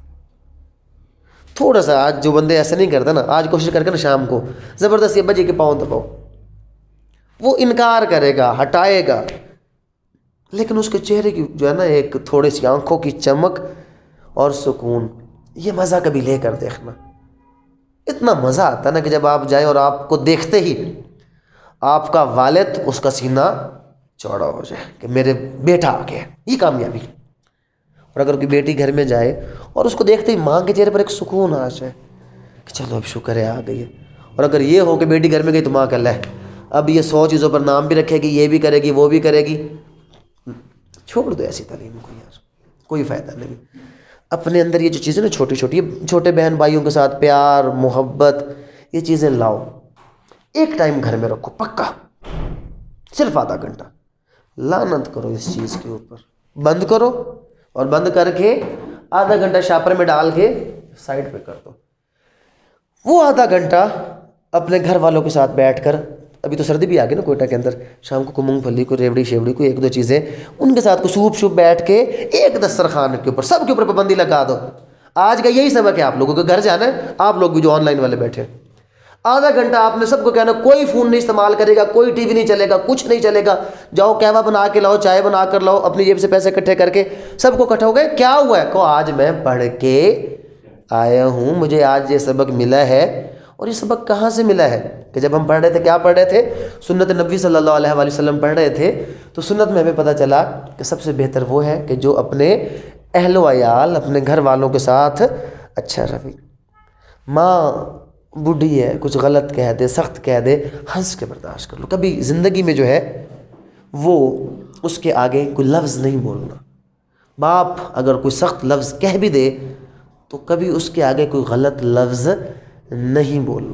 تھوڑا سا آج جو بندے ایسے نہیں کرتے نا، آج کوشش کر کے نا شام کو زبردستی ابا جی کے پاؤں دباؤ، وہ انکار کرے گا، ہٹائے گا، لیکن اس کے چہرے کی جو ہے نا ایک تھوڑی سی آنکھوں کی چمک اور سکون، یہ مزہ کبھی لے کر دیکھنا۔ اتنا مزہ آتا ہے نا کہ جب آپ جائیں اور آپ کو دیکھتے ہی آپ کا والد، اس کا سینہ چوڑا ہو جائے کہ میرے بیٹا آ گیا، یہ کامیابی۔ اور اگر کوئی بیٹی گھر میں جائے اور اس کو دیکھتے ہی ماں کے چہرے پر ایک سکون آ جائے کہ چلو اب شکر ہے آ گئی ہے۔ اور اگر یہ ہو کہ بیٹی گھر میں گئی تو ماں کہہ لے اب یہ سو چیزوں پر نام بھی رکھے گی، یہ بھی کرے گی، وہ بھی کرے گی، چھوڑ دو ایسی تعلیم کو یار، کوئی فائدہ نہیں۔ اپنے اندر یہ جو چیزیں نا چھوٹی چھوٹی، چھوٹے بہن بھائیوں کے ساتھ پیار محبت، یہ چیزیں لاؤ، ایک ٹائم گھر میں رکھو پکا، صرف آدھا گھنٹہ، لعنت کرو اس چیز کے اوپر، بند کرو، اور بند کر کے آدھا گھنٹہ شاپر میں ڈال کے سائڈ پہ کر دو۔ وہ آدھا گھنٹہ اپنے گھر والوں کے ساتھ بیٹھ کر، ابھی تو سردی بھی آ گئی نا کوئٹہ کے اندر، شام کو مونگ پھلی کو ریوڑی شیوڑی کو ایک دو چیزیں ان کے ساتھ کو سوپ شوپ بیٹھ کے ایک دسترخوان کے اوپر سب کے اوپر پابندی لگا دو۔ آج کا یہی سبق ہے آپ لوگوں کو، گھر جانا ہے آپ لوگ بھی جو آن لائن والے بیٹھے، آدھا گھنٹہ آپ نے سب کو کہنا کوئی فون نہیں استعمال کرے گا، کوئی ٹی وی نہیں چلے گا، کچھ نہیں چلے گا، جاؤ قہوہ بنا کے لاؤ، چائے بنا کر لاؤ، اپنی جیب سے پیسے اکٹھے کر کے سب کو اکٹھا ہو گئے، کیا ہوا ہے؟ کہو آج میں پڑھ کے آیا ہوں، مجھے آج یہ سبق ملا ہے۔ اور یہ سبق کہاں سے ملا ہے؟ کہ جب ہم پڑھ رہے تھے کیا پڑھ رہے تھے؟ سنت نبی صلی اللہ علیہ وآلہ وسلم پڑھ رہے تھے، تو سنت میں ہمیں پتہ چلا کہ سب سے بہتر وہ ہے کہ جو اپنے اہل و عیال، اپنے گھر والوں کے ساتھ اچھا روی۔ ماں بوڑھی ہے، کچھ غلط کہہ دے، سخت کہہ دے، ہنس کے برداشت کر لو۔ کبھی زندگی میں جو ہے وہ اس کے آگے کوئی لفظ نہیں بولنا۔ باپ اگر کوئی سخت لفظ کہہ بھی دے تو کبھی اس کے آگے کوئی غلط لفظ نہیں بولنا۔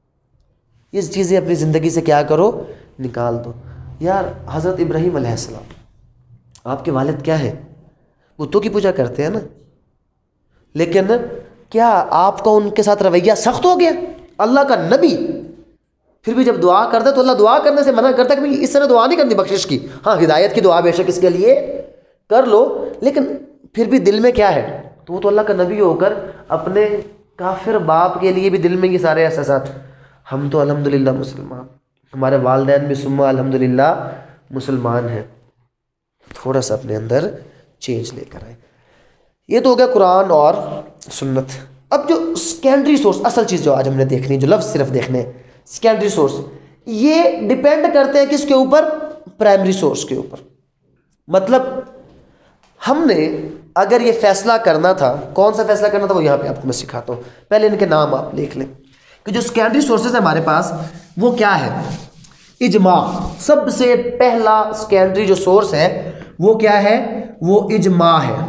یہ چیزیں اپنی زندگی سے کیا کرو؟ نکال دو۔ یار حضرت ابراہیم علیہ السلام، آپ کے والد کیا ہیں؟ بتوں کی پوجا کرتے ہیں نا، لیکن کیا آپ کا ان کے ساتھ رویہ سخت ہو گیا؟ اللہ کا نبی پھر بھی جب دعا کرتا تو اللہ دعا کرنے سے منع کرتا کہ اس طرح دعا نہیں کرنی بخشش کی، ہاں ہدایت کی دعا بے شک اس کے لیے کر لو، لیکن پھر بھی دل میں کیا ہے؟ تو وہ تو اللہ کا نبی ہو کر اپنے کافر باپ کے لیے بھی دل میں یہ سارے احساسات، ہم تو الحمدللہ مسلمان، ہمارے والدین بھی ثم الحمدللہ مسلمان ہیں۔ تھوڑا سا اپنے اندر چینج لے کر آئے۔ یہ تو ہو گیا قرآن اور سنت۔ اب جو سیکنڈری سورس، اصل چیز جو آج ہم نے دیکھنی، جو لفظ صرف دیکھنے، سیکنڈری سورس، یہ ڈیپینڈ کرتے ہیں کس کے اوپر؟ پرائمری سورس کے اوپر۔ مطلب ہم نے اگر یہ فیصلہ کرنا تھا، کون سا فیصلہ کرنا تھا وہ یہاں پہ آپ کو میں سکھاتا ہوں۔ پہلے ان کے نام آپ لکھ لیں کہ جو سیکنڈری سورسز ہیں ہمارے پاس وہ کیا ہے؟ اجماع۔ سب سے پہلا سیکنڈری جو سورس ہے وہ کیا ہے؟ وہ اجماع ہے۔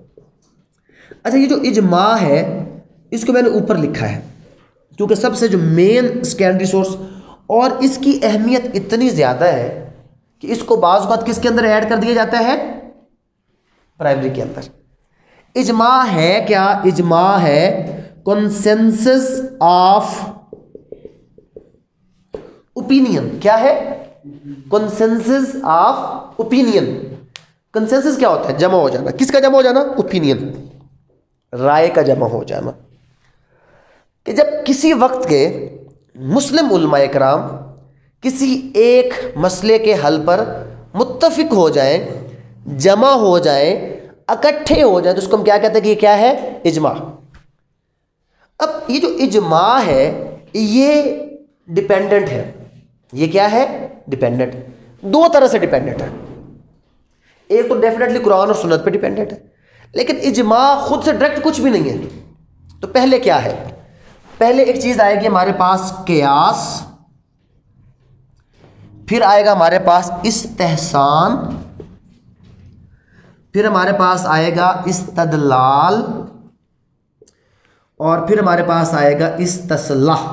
اچھا یہ جو اجماع ہے اس کو میں نے اوپر لکھا ہے کیونکہ سب سے جو مین سیکنڈری سورس، اور اس کی اہمیت اتنی زیادہ ہے کہ اس کو بعض اوقات کس کے اندر ایڈ کر دیا جاتا ہے؟ پرائمری کے اندر۔ اجماع ہے کیا؟ اجماع ہے کنسنسس آف اوپینین۔ کیا ہے؟ Consensus of opinion. کنسنسس کیا ہوتا ہے؟ جمع ہو جانا. کس کا جمع ہو جانا؟ اوپینین، رائے کا جمع ہو جانا. کہ جب کسی وقت کے مسلم علماء کرام کسی ایک مسئلے کے حل پر متفق ہو جائیں، جمع ہو جائیں، اکٹھے ہو جائیں، تو اس کو ہم کیا کہتے ہیں کہ یہ کیا ہے؟ اجماع. اب یہ جو اجماع ہے یہ ڈیپینڈنٹ ہے. یہ کیا ہے؟ ڈیپینڈنٹ. دو طرح سے ڈیپینڈنٹ ہے. ایک تو ڈیفینیٹلی قرآن اور سنت پہ ڈیپینڈنٹ ہے، لیکن اجماع خود سے ڈائریکٹ کچھ بھی نہیں ہے. تو پہلے کیا ہے؟ پہلے ایک چیز آئے گی ہمارے پاس قیاس، پھر آئے گا ہمارے پاس استحسان، پھر ہمارے پاس آئے گا استدلال، اور پھر ہمارے پاس آئے گا استصلاح.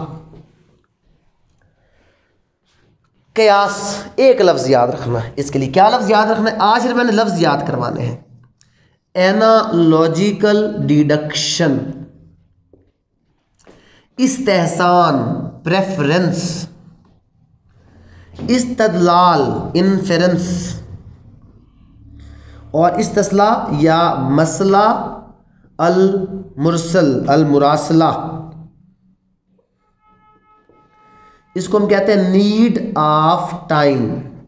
قیاس ایک لفظ یاد رکھنا ہے. اس کے لیے کیا لفظ یاد رکھنا ہے؟ آج صرف میں نے لفظ یاد کروانے ہیں. اینالوجیکل ڈیڈکشن، استحسان پریفرنس، استدلال انفرنس، اور استصلاح یا مسئلہ المرسل المراسلہ. اس کو ہم کہتے ہیں نیڈ آف ٹائم.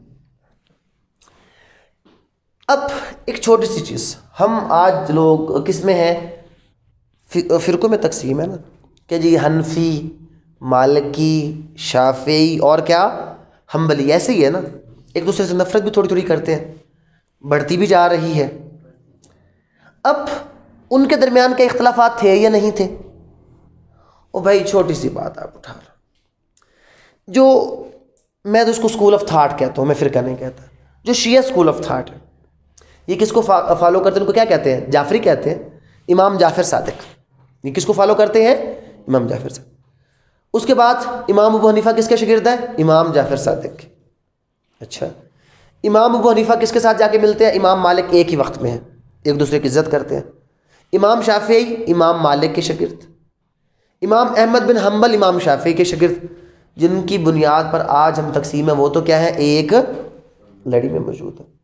اب ایک چھوٹی سی چیز، ہم آج لوگ کس میں ہیں؟ فرقوں میں تقسیم ہے نا، کہ جی حنفی، مالکی، شافعی اور کیا حنبلی. ایسے ہی ہے نا، ایک دوسرے سے نفرت بھی تھوڑی تھوڑی کرتے ہیں، بڑھتی بھی جا رہی ہے. اب ان کے درمیان کے اختلافات تھے یا نہیں تھے؟ او بھائی چھوٹی سی بات آپ اٹھا رہے، جو میں تو اس کو اسکول آف تھاٹ کہتا ہوں، میں فرقہ نہیں کہتا. جو شیعہ اسکول آف تھاٹ ہے، یہ کس کو فالو کرتے ہیں؟ ان کو کیا کہتے ہیں؟ جعفری کہتے ہیں. امام جعفر صادق. یہ کس کو فالو کرتے ہیں؟ امام جعفر صادق. اس کے بعد امام ابو حنیفہ کس کے شاگرد ہیں؟ امام جعفر صادق. اچھا، امام ابو حنیفہ کس کے ساتھ جا کے ملتے ہیں؟ امام مالک. ایک ہی وقت میں ہیں، ایک دوسرے کی عزت کرتے ہیں. امام شافعی امام مالک کے شاگرد. امام احمد بن حنبل امام شافعی کے شاگرد. جن کی بنیاد پر آج ہم تقسیم ہیں وہ تو کیا ہے؟ ایک لڑی میں موجود ہے.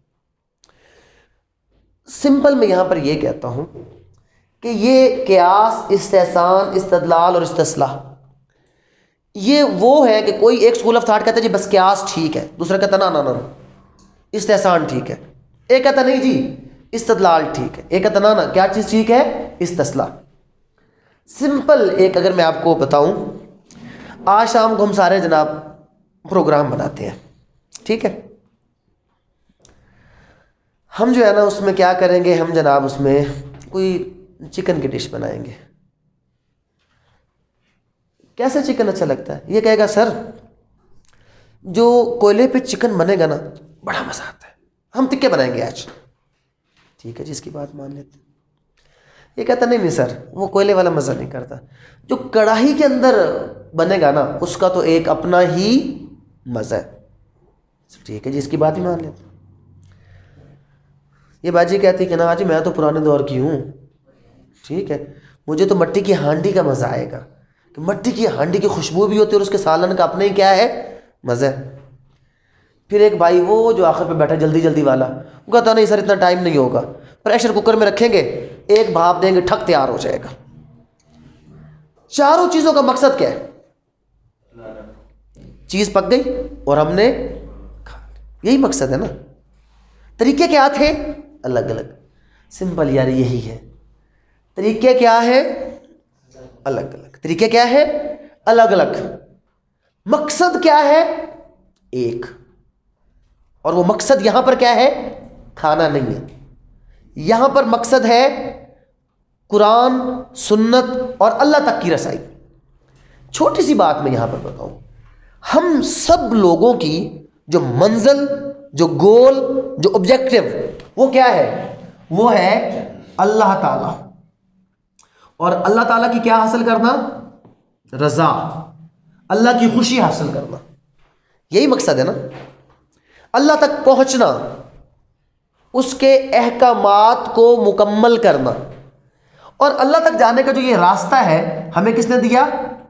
سمپل میں یہاں پر یہ کہتا ہوں کہ یہ قیاس، استحسان، استدلال اور استصلاح یہ وہ ہے کہ کوئی ایک اسکول آف تھاٹ کہتا ہے جی بس قیاس ٹھیک ہے، دوسرا کہتا ہے نا نا نا استحسان ٹھیک ہے، ایک کہتا نہیں جی استدلال ٹھیک ہے، ایک کہتا نا نا کیا چیز ٹھیک ہے؟ استصلاح. سمپل ایک اگر میں آپ کو بتاؤں، آج شام کو ہم سارے جناب پروگرام بناتے ہیں، ٹھیک ہے؟ ہم جو ہے نا اس میں کیا کریں گے؟ ہم جناب اس میں کوئی چکن کی ڈش بنائیں گے. کیسے چکن اچھا لگتا ہے؟ یہ کہے گا سر جو کوئلے پہ چکن بنے گا نا بڑا مزہ آتا ہے، ہم تکے بنائیں گے آج. ٹھیک ہے جی، اس کی بات مان لیتے. یہ کہتا نہیں نہیں سر وہ کوئلے والا مزہ نہیں کرتا، جو کڑاہی کے اندر بنے گا نا اس کا تو ایک اپنا ہی مزہ ہے. ٹھیک ہے جی، اس کی بات ہی مان لیتے. یہ باجی کہتی کہ نا جی میں تو پرانے دور کی ہوں، ٹھیک ہے، مجھے تو مٹی کی ہانڈی کا مزہ آئے گا، کہ مٹی کی ہانڈی کی خوشبو بھی ہوتی ہے اور اس کے سالن کا اپنے ہی کیا ہے؟ مزہ ہے. پھر ایک بھائی وہ جو آخر پہ بیٹھا جلدی جلدی والا، وہ کہتا نہیں سر اتنا ٹائم نہیں ہوگا، پریشر کوکر میں رکھیں گے، ایک بھاپ دیں گے، ٹھک تیار ہو جائے گا. چاروں چیزوں کا مقصد کیا ہے؟ چیز پک گئی اور ہم نے کھا لی، یہی مقصد ہے نا. طریقے کیا تھے؟ الگ الگ. سمپل یار یہی ہے. طریقے کیا ہے؟ الگ الگ. طریقے کیا ہے؟ الگ الگ. مقصد کیا ہے؟ ایک. اور وہ مقصد یہاں پر کیا ہے؟ کھانا نہیں ہے. یہاں پر مقصد ہے قرآن، سنت اور اللہ تک کی رسائی. چھوٹی سی بات میں یہاں پر بتاؤں، ہم سب لوگوں کی جو منزل، جو گول، جو آبجیکٹو وہ کیا ہے؟ وہ ہے اللہ تعالیٰ. اور اللہ تعالیٰ کی کیا حاصل کرنا؟ رضا، اللہ کی خوشی حاصل کرنا. یہی مقصد ہے نا. اللہ تک پہنچنا، اس کے احکامات کو مکمل کرنا. اور اللہ تک جانے کا جو یہ راستہ ہے ہمیں کس نے دیا؟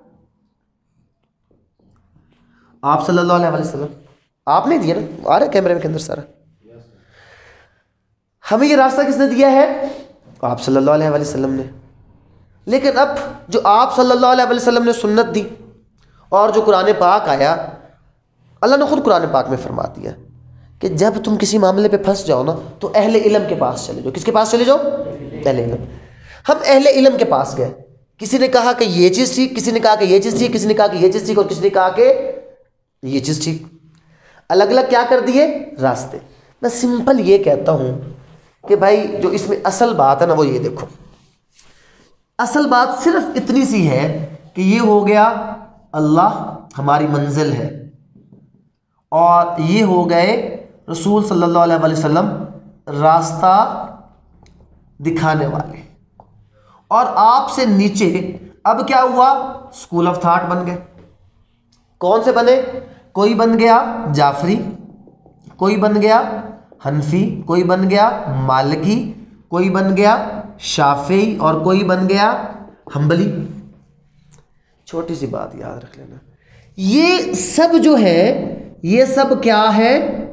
آپ صلی اللہ علیہ وسلم. آپ نہیں دیا نا؟ آ رہا ہے کیمرے کے اندر سارا. ہمیں یہ راستہ کس نے دیا ہے؟ آپ صلی اللہ علیہ وسلم نے. لیکن اب جو آپ صلی اللہ علیہ وسلم نے سنت دی اور جو قرآن پاک آیا، اللہ نے خود قرآن پاک میں فرما دیا کہ جب تم کسی معاملے پہ پھنس جاؤ نا تو اہل علم کے پاس چلے جاؤ. کس کے پاس چلے جاؤ؟ اہل علم. ہم اہل علم کے پاس گئے، کسی نے کہا کہ یہ چیز ٹھیک، کسی نے کہا کہ یہ چیز ٹھیک، کسی نے کہا کہ یہ چیز ٹھیک، اور کسی نے کہا کہ یہ چیز ٹھیک. الگ الگ کیا کر دیے؟ راستے. میں سمپل یہ کہتا ہوں کہ بھائی جو اس میں اصل بات ہے نا وہ یہ دیکھو، اصل بات صرف اتنی سی ہے کہ یہ ہو گیا اللہ ہماری منزل ہے، اور یہ ہو گئے رسول صلی اللہ علیہ وسلم راستہ دکھانے والے، اور آپ سے نیچے اب کیا ہوا؟ اسکول آف تھاٹ بن گئے. کون سے بنے؟ کوئی بن گیا جعفری، کوئی بن گیا حنفی، کوئی بن گیا مالکی، کوئی بن گیا شافعی، اور کوئی بن گیا حنبلی. چھوٹی سی بات یاد رکھ لینا، یہ سب جو ہے یہ سب کیا ہے؟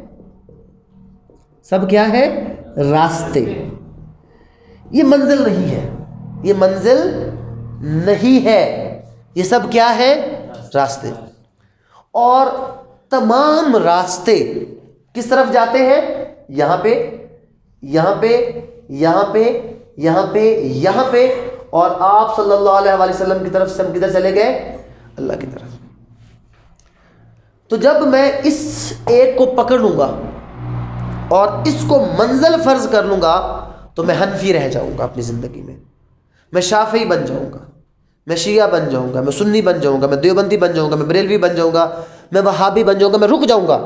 سب کیا ہے؟ راستے. یہ منزل نہیں ہے، یہ منزل نہیں ہے، یہ سب کیا ہے؟ راستے. اور تمام راستے کس طرف جاتے ہیں؟ یہاں پہ، یہاں پہ، یہاں پہ، یہاں پہ، یہاں پہ، اور آپ صلی اللہ علیہ وسلم کی طرف سے ہم کدھر چلے گئے؟ اللہ کی طرف. تو جب میں اس ایک کو پکڑ لوں گا اور اس کو منزل فرض کر لوں گا تو میں حنفی رہ جاؤں گا اپنی زندگی میں، میں شافعی بن جاؤں گا، میں شیعہ بن جاؤں گا، میں سنی بن جاؤں گا، میں دیوبندی بن جاؤں گا، میں بریلوی بن جاؤں گا، میں وہابی بن جاؤں گا، میں رک جاؤں گا.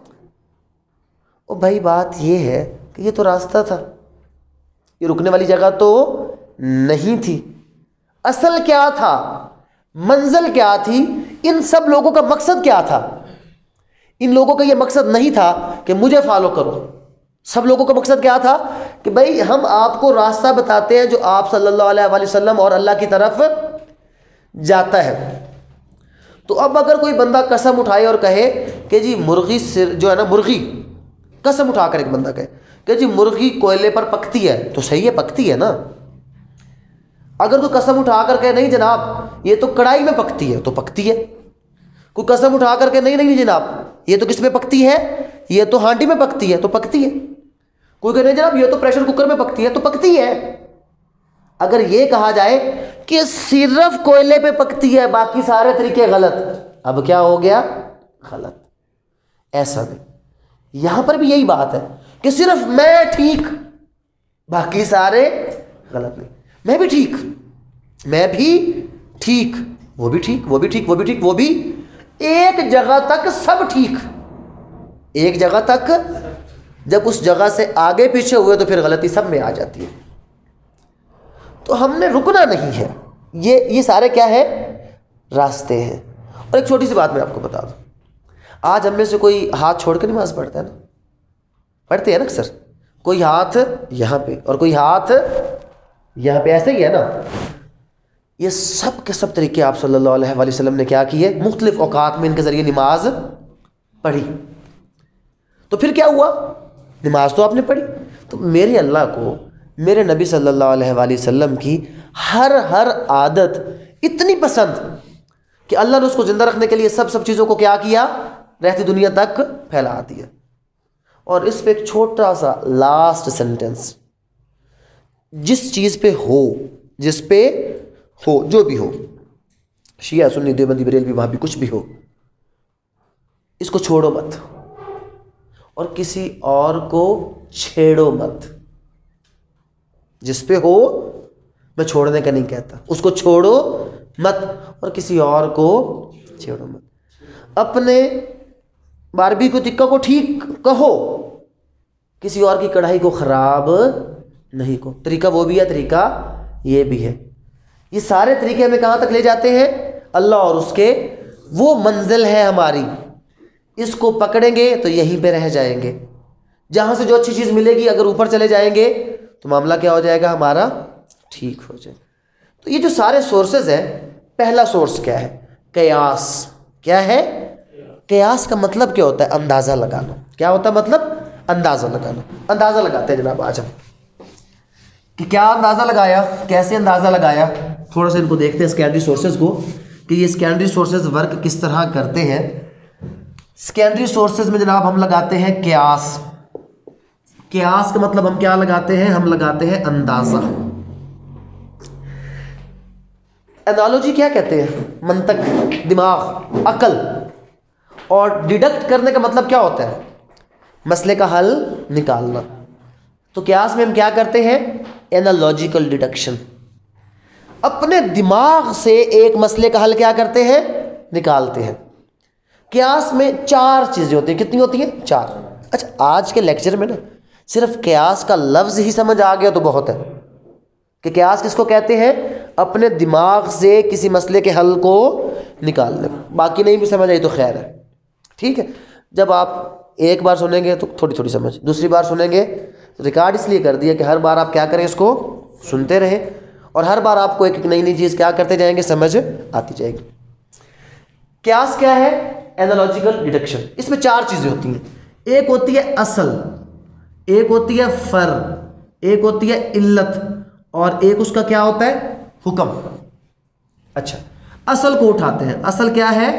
او بھائی بات یہ ہے کہ یہ تو راستہ تھا، یہ رکنے والی جگہ تو نہیں تھی. اصل کیا تھا؟ منزل کیا تھی؟ ان سب لوگوں کا مقصد کیا تھا؟ ان لوگوں کا یہ مقصد نہیں تھا کہ مجھے فالو کرو. سب لوگوں کا مقصد کیا تھا؟ کہ بھائی ہم آپ کو راستہ بتاتے ہیں جو آپ صلی اللہ علیہ وآلہ وسلم اور اللہ کی طرف جاتا ہے. تو اب اگر کوئی بندہ قسم اٹھائے اور کہے کہ جی مرغی سر جو ہے نا، مرغی قسم اٹھا کر ایک بندہ کہے کہ جی مرغی کوئلے پر پکتی ہے، تو صحیح ہے پکتی ہے نا. اگر کوئی قسم اٹھا کر کہ نہیں جناب یہ تو کڑھائی میں پکتی ہے تو پکتی ہے. کوئی قسم اٹھا کر کہ نہیں نہیں جناب یہ تو کس میں پکتی ہے؟ یہ تو ہانڈی میں پکتی ہے تو پکتی ہے. کوئی کہ نہیں جناب یہ تو پریشر کوکر میں پکتی ہے تو پکتی ہے. اگر یہ کہا جائے کہ صرف کوئلے پہ پکتی ہے باقی سارے طریقے غلط، اب کیا ہو گیا؟ غلط. ایسا نہیں، یہاں پر بھی یہی بات ہے کہ صرف میں ٹھیک باقی سارے غلط. نہیں، میں بھی ٹھیک، میں بھی ٹھیک، وہ بھی ٹھیک، وہ بھی ٹھیک، وہ بھی ٹھیک، وہ بھی ایک جگہ تک سب ٹھیک. ایک جگہ تک، جب اس جگہ سے آگے پیچھے ہوئے تو پھر غلطی سب میں آ جاتی ہے. تو ہم نے رکنا نہیں ہے. یہ یہ سارے کیا ہے؟ راستے ہیں. اور ایک چھوٹی سی بات میں آپ کو بتا دوں، آج ہم میں سے کوئی ہاتھ چھوڑ کے نماز پڑھتا ہے نا؟ پڑھتے ہیں نا اکثر. کوئی ہاتھ یہاں پہ اور کوئی ہاتھ یہاں پہ، ایسے ہی ہے نا. یہ سب کے سب طریقے آپ صلی اللہ علیہ وآلہ وسلم نے کیا کیے؟ مختلف اوقات میں ان کے ذریعے نماز پڑھی. تو پھر کیا ہوا؟ نماز تو آپ نے پڑھی. تو میرے اللہ کو میرے نبی صلی اللہ علیہ وآلہ وسلم کی ہر ہر عادت اتنی پسند کہ اللہ نے اس کو زندہ رکھنے کے لیے سب سب چیزوں کو کیا کیا؟ رہتی دنیا تک پھیلا دیا. اور اس پہ ایک چھوٹا سا لاسٹ سینٹنس، جس چیز پہ ہو، جس پہ ہو، جو بھی ہو، شیعہ سنی دیوبندی بریلوی وہابی کچھ بھی ہو، اس کو چھوڑو مت اور کسی اور کو چھیڑو مت. جس پہ ہو، میں چھوڑنے کا نہیں کہتا، اس کو چھوڑو مت اور کسی اور کو چھیڑو مت. اپنے باربی کو تکہ کو ٹھیک کہو، کسی اور کی کڑھائی کو خراب نہیں کہو. طریقہ وہ بھی ہے، طریقہ یہ بھی ہے. یہ سارے طریقے ہمیں کہاں تک لے جاتے ہیں؟ اللہ اور اس کے، وہ منزل ہے ہماری. اس کو پکڑیں گے تو یہیں پہ رہ جائیں گے. جہاں سے جو اچھی چیز ملے گی اگر اوپر چلے جائیں گے تو معاملہ کیا ہو جائے گا؟ ہمارا ٹھیک ہو جائے گا. تو یہ جو سارے سورسز ہیں، پہلا سورس کیا ہے؟ قیاس. کیا ہے؟ قیاس کا مطلب کیا ہوتا ہے؟ اندازہ لگانا. کیا ہوتا ہے مطلب؟ اندازہ لگانا. اندازہ لگاتے ہیں جناب آج ہم کہ کیا اندازہ لگایا, کیسے اندازہ لگایا. تھوڑا سا ان کو دیکھتے ہیں سیکنڈری سورسز کو کہ یہ سیکنڈری سورسز ورک کس طرح کرتے ہیں. سیکنڈری سورسز میں جناب ہم لگاتے ہیں قیاس. قیاس کا مطلب ہم کیا لگاتے ہیں, ہم لگاتے ہیں اندازہ. انالوجی کیا کہتے ہیں, منطق, دماغ, عقل. اور ڈیڈکٹ کرنے کا مطلب کیا ہوتا ہے, مسئلے کا حل نکالنا. تو قیاس میں ہم کیا کرتے ہیں, انالوجیکل ڈیڈکشن. اپنے دماغ سے ایک مسئلے کا حل کیا کرتے ہیں, نکالتے ہیں. قیاس میں چار چیزیں ہوتی ہیں. کتنی ہوتی ہیں, چار. اچھا آج کے لیکچر میں نا صرف قیاس کا لفظ ہی سمجھ آ گیا تو بہت ہے کہ قیاس کس کو کہتے ہیں, اپنے دماغ سے کسی مسئلے کے حل کو نکالنے. باقی نہیں بھی سمجھ آئی تو خیر ہے, ٹھیک ہے. جب آپ ایک بار سنیں گے تو تھوڑی تھوڑی سمجھ, دوسری بار سنیں گے. ریکارڈ اس لیے کر دیا کہ ہر بار آپ کیا کریں, اس کو سنتے رہیں اور ہر بار آپ کو ایک ایک نئی نئی چیز کیا کرتے جائیں گے, سمجھ آتی جائے گی. قیاس کیا ہے, انالوجیکل ڈیڈکشن. اس میں چار چیزیں ہوتی ہیں. ایک ہوتی ہے اصل, ایک ہوتی ہے فر, ایک ہوتی ہے علت, اور ایک اس کا کیا ہوتا ہے, حکم. اچھا اصل کو اٹھاتے ہیں. اصل کیا ہے,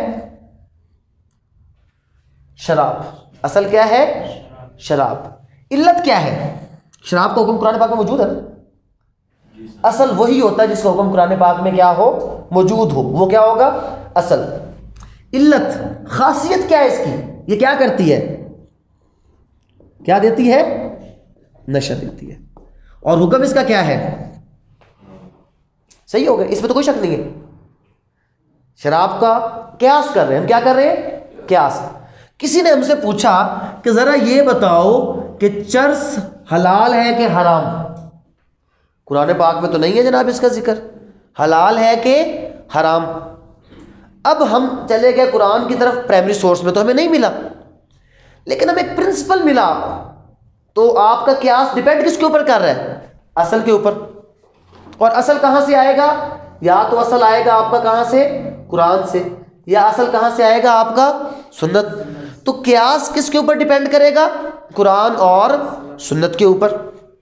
شراب. اصل کیا ہے, شراب. علت کیا ہے, شراب کا حکم قرآن پاک میں موجود ہے نا. اصل وہی ہوتا ہے جس کا حکم قرآن پاک میں کیا ہو, موجود ہو, وہ کیا ہوگا, اصل. علت, خاصیت کیا ہے اس کی, یہ کیا کرتی ہے, کیا دیتی ہے, نشہ دیتی ہے. اور حکم اس کا کیا ہے, صحیح ہوگا, اس میں تو کوئی شک نہیں ہے. شراب کا قیاس کر رہے ہیں ہم, کیا کر رہے ہیں, قیاس. کسی نے ہم سے پوچھا کہ ذرا یہ بتاؤ کہ چرس حلال ہے کہ حرام. قرآن پاک میں تو نہیں ہے جناب اس کا ذکر, حلال ہے کہ حرام. اب ہم چلے گئے قرآن کی طرف, پرائمری سورس میں تو ہمیں نہیں ملا, لیکن ہمیں ایک پرنسپل ملا. تو آپ کا قیاس ڈیپینڈ کس کے اوپر کر رہا ہے, اصل کے اوپر. اور اصل کہاں سے آئے گا, یا تو اصل آئے گا آپ کا کہاں سے, قرآن سے, یا اصل کہاں سے آئے گا آپ کا, سنت. تو قیاس کس کے اوپر ڈیپینڈ کرے گا, قرآن اور سنت کے اوپر.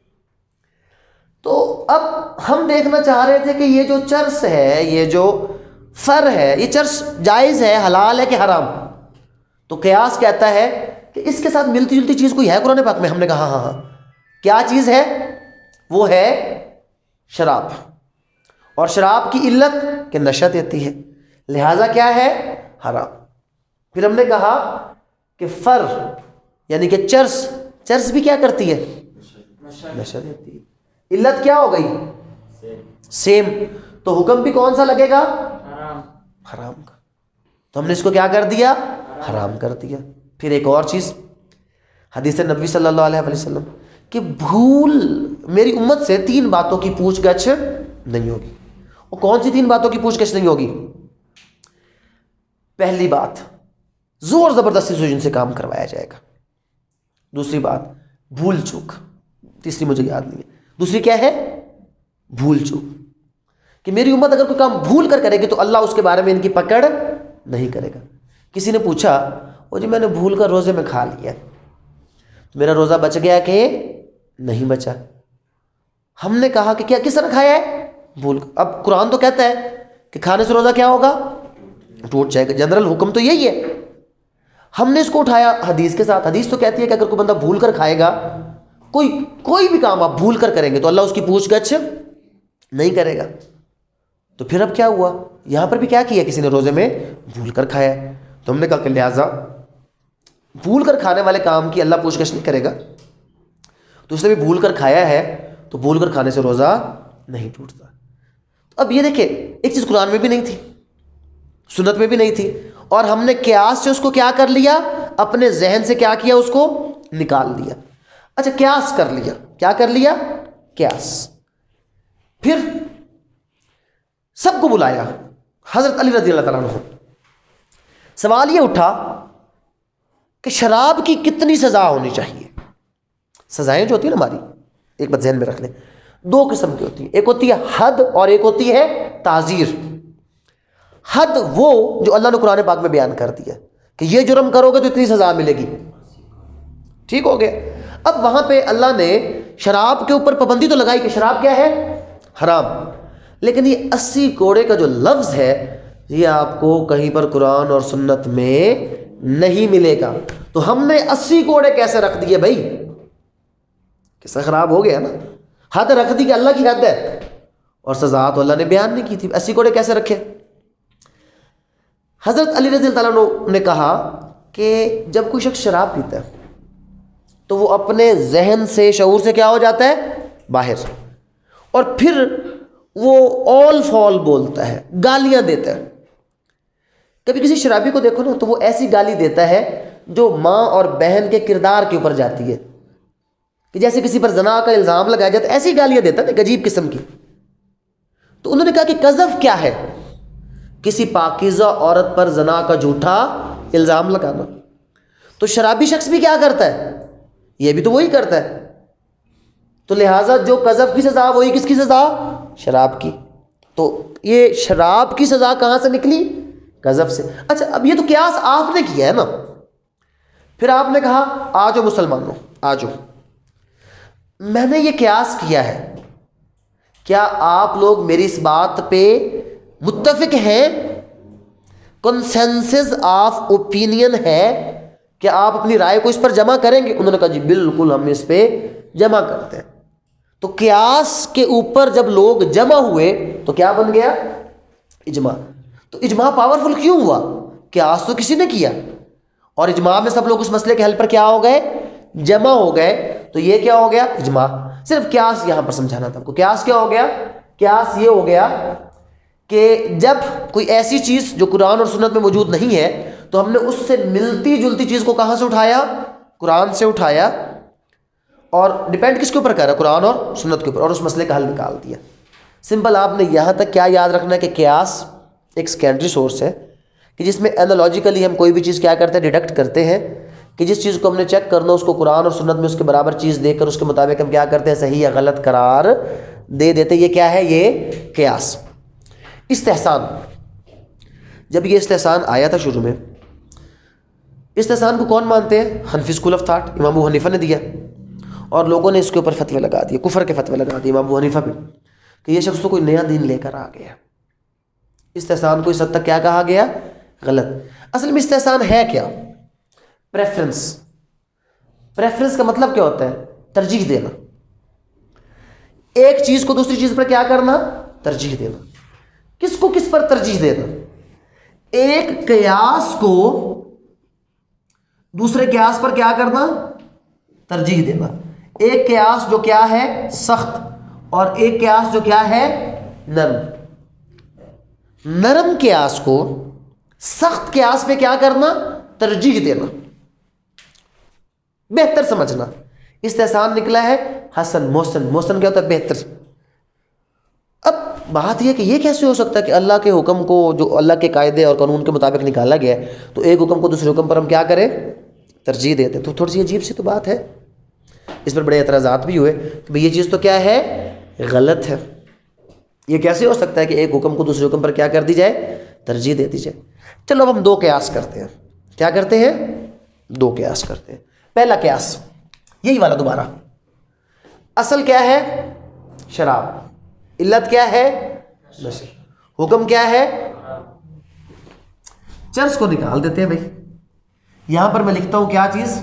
تو اب ہم دیکھنا چاہ رہے تھے کہ یہ جو چرس ہے, یہ جو فر ہے, یہ چرس جائز ہے, حلال ہے کہ حرام. تو قیاس کہتا ہے کہ اس کے ساتھ ملتی جلتی چیز کوئی ہے قرآن پاک میں. ہم نے کہا ہاں ہاں, کیا چیز ہے, وہ ہے شراب. اور شراب کی علت کہ نشہ دیتی ہے, لہذا کیا ہے, حرام. پھر ہم نے کہا کہ فر یعنی کہ چرس, چرس بھی کیا کرتی ہے, نشہ دیتی ہے. علت کیا ہو گئی, سیم. تو حکم بھی کون سا لگے گا, حرام کا. تو ہم نے اس کو کیا کر دیا, حرام کر دیا. پھر ایک اور چیز, حدیث نبی صلی اللہ علیہ وسلم کہ بھول میری امت سے تین باتوں کی پوچھ گچھ نہیں ہوگی. اور کون سی تین باتوں کی پوچھ گچھ نہیں ہوگی, پہلی بات زور زبردستی سے جن سے کام کروایا جائے گا. دوسری بات بھول چوک, تیسری مجھے یاد نہیں ہے, دوسری کیا ہے, بھول چوک. کہ میری امت اگر کوئی کام بھول کر کرے گی تو اللہ اس کے بارے میں ان کی پکڑ نہیں کرے گا. کسی نے پوچھا, وہ جی میں نے بھول کر روزے میں کھا لیا, تو میرا روزہ بچ گیا کہ نہیں بچا. ہم نے کہا کہ کیا, کس طرح کھایا ہے, بھول. اب قرآن تو کہتا ہے کہ کھانے سے روزہ کیا ہوگا, ٹوٹ جائے گا. جنرل حکم تو یہی ہے. ہم نے اس کو اٹھایا حدیث کے ساتھ. حدیث تو کہتی ہے کہ اگر کوئی بندہ بھول کر کھائے گا, کوئی کوئی بھی کام آپ بھول کر کریں گے تو اللہ اس کی پوچھ گچھ نہیں کرے گا. تو پھر اب کیا ہوا, یہاں پر بھی کیا کیا, کسی نے روزے میں بھول کر کھایا. تو ہم نے کہا کہ لہٰذا بھول کر کھانے والے کام کی اللہ پوچھ گچھ نہیں کرے گا. تو اس نے بھی بھول کر کھایا ہے تو بھول کر کھانے سے روزہ نہیں ٹوٹتا. اب یہ دیکھیں, ایک چیز قرآن میں بھی نہیں تھی, سنت میں بھی نہیں تھی, اور ہم نے قیاس سے اس کو کیا کر لیا, اپنے ذہن سے کیا کیا, اس کو نکال دیا. اچھا قیاس کر لیا, کیا کر لیا, قیاس. پھر سب کو بلایا, حضرت علی رضی اللہ تعالیٰ عنہ. سوال یہ اٹھا کہ شراب کی کتنی سزا ہونی چاہیے. سزائیں جو ہوتی ہیں نا ہماری, ایک بات ذہن میں رکھ لیں, دو قسم کی ہوتی ہیں. ایک ہوتی ہے حد اور ایک ہوتی ہے تعزیر. حد وہ جو اللہ نے قرآن پاک میں بیان کر دیا کہ یہ جرم کرو گے تو اتنی سزا ملے گی. ٹھیک ہو گیا. اب وہاں پہ اللہ نے شراب کے اوپر پابندی تو لگائی کہ شراب کیا ہے؟ حرام. لیکن یہ اسی کوڑے کا جو لفظ ہے یہ آپ کو کہیں پر قرآن اور سنت میں نہیں ملے گا. تو ہم نے اسی کوڑے کیسے رکھ دیے بھائی؟ کیسا خراب ہو گیا نا. حد رکھ دی کہ اللہ کی حد ہے اور سزا تو اللہ نے بیان نہیں کی تھی. اسی کوڑے کیسے رکھے؟ حضرت علی رضی اللہ عنہ نے کہا کہ جب کوئی شخص شراب پیتا ہے تو وہ اپنے ذہن سے شعور سے کیا ہو جاتا ہے؟ باہر. اور پھر وہ اول فال بولتا ہے، گالیاں دیتا ہے. کبھی کسی شرابی کو دیکھو نا تو وہ ایسی گالی دیتا ہے جو ماں اور بہن کے کردار کے اوپر جاتی ہے، کہ جیسے کسی پر زنا کا الزام لگایا جاتا ہے ایسی گالیاں دیتا ہے، ایک عجیب قسم کی. تو انہوں نے کہا کہ قذف کیا ہے؟ کسی پاکیزہ عورت پر زنا کا جھوٹا الزام لگانا. تو شرابی شخص بھی کیا کرتا ہے؟ یہ بھی تو وہی کرتا ہے. تو لہٰذا جو قذف کی سزا وہی کس کی سزا؟ شراب کی. تو یہ شراب کی سزا کہاں سے نکلی؟ قذف سے. اچھا اب یہ تو قیاس آپ نے کیا ہے نا. پھر آپ نے کہا آ جاؤ مسلمانوں آ جاؤ، میں نے یہ قیاس کیا ہے، کیا آپ لوگ میری اس بات پہ متفق ہیں؟ کنسنسس آف اوپینین ہے کہ آپ اپنی رائے کو اس پر جمع کریں گے؟ انہوں نے کہا جی بالکل ہم اس پہ جمع کرتے ہیں. تو قیاس کے اوپر جب لوگ جمع ہوئے تو کیا بن گیا؟ اجماع. تو اجماع پاورفل کیوں ہوا؟ قیاس تو کسی نے کیا اور اجماع میں سب لوگ اس مسئلے کے حل پر کیا ہو گئے؟ جمع ہو گئے. تو یہ کیا ہو گیا؟ اجماع. صرف قیاس یہاں پر سمجھانا تھا آپ کو. قیاس کیا ہو گیا؟ قیاس یہ ہو گیا کہ جب کوئی ایسی چیز جو قرآن اور سنت میں موجود نہیں ہے تو ہم نے اس سے ملتی جلتی چیز کو کہاں سے اٹھایا؟ قرآن سے اٹھایا. اور ڈیپینڈ کس کے اوپر کر رہا ہے؟ قرآن اور سنت کے اوپر، اور اس مسئلے کا حل نکال دیا. سمپل. آپ نے یہاں تک کیا یاد رکھنا ہے کہ قیاس ایک سیکنڈری سورس ہے کہ جس میں اینالوجیکلی ہم کوئی بھی چیز کیا کرتے ہیں؟ ڈیڈکٹ کرتے ہیں کہ جس چیز کو ہم نے چیک کرنا اس کو قرآن اور سنت میں اس کے برابر چیز دیکھ کر اس کے مطابق ہم کیا کرتے ہیں؟ صحیح یا غلط قرار دے دیتے. یہ کیا ہے؟ یہ قیاس. استحسان. جب یہ استحسان آیا تھا شروع میں، استحسان کو کون مانتے ہیں؟ حنفی اسکول آف تھاٹ، امام ابو حنیفہ نے دیا، اور لوگوں نے اس کے اوپر فتوے لگا دیے، کفر کے فتوے لگا دیے امام ابو حنیفہ پہ، کہ یہ شخص تو کوئی نیا دین لے کر آ گیا. استحسان کو اس حد تک کیا کہا گیا؟ غلط. اصل میں استحسان ہے کیا؟ پریفرنس. پریفرنس کا مطلب کیا ہوتا ہے؟ ترجیح دینا. ایک چیز کو دوسری چیز پر کیا کرنا؟ ترجیح دینا. کس کو کس پر ترجیح دینا؟ ایک قیاس کو دوسرے قیاس پر کیا کرنا؟ ترجیح دینا. ایک قیاس جو کیا ہے؟ سخت، اور ایک قیاس جو کیا ہے؟ نرم. نرم قیاس کو سخت قیاس پہ کیا کرنا؟ ترجیح دینا. بہتر سمجھنا. استحسان نکلا ہے حسن، محسن. محسن کیا ہوتا ہے؟ بہتر. اب بات یہ کہ یہ کیسے ہو سکتا ہے کہ اللہ کے حکم کو جو اللہ کے قاعدے اور قانون کے مطابق نکالا گیا ہے تو ایک حکم کو دوسرے حکم پر ہم کیا کریں؟ ترجیح دیتے ہیں. تو تھوڑی سی عجیب سی تو بات ہے. اس پر بڑے اعتراضات بھی ہوئے کہ بھئی یہ چیز تو کیا ہے؟ غلط ہے. یہ کیسے ہو سکتا ہے کہ ایک حکم کو دوسرے حکم پر کیا کر دی جائے؟ ترجیح دے دی جائے. چلو اب ہم دو قیاس کرتے ہیں. کیا کرتے ہیں؟ دو قیاس کرتے ہیں. پہلا قیاس یہی والا دوبارہ. اصل کیا ہے؟ شراب. علت کیا ہے؟ نشہ. حکم کیا ہے؟ چرس کو نکال دیتے ہیں بھائی. یہاں پر میں لکھتا ہوں کیا چیز؟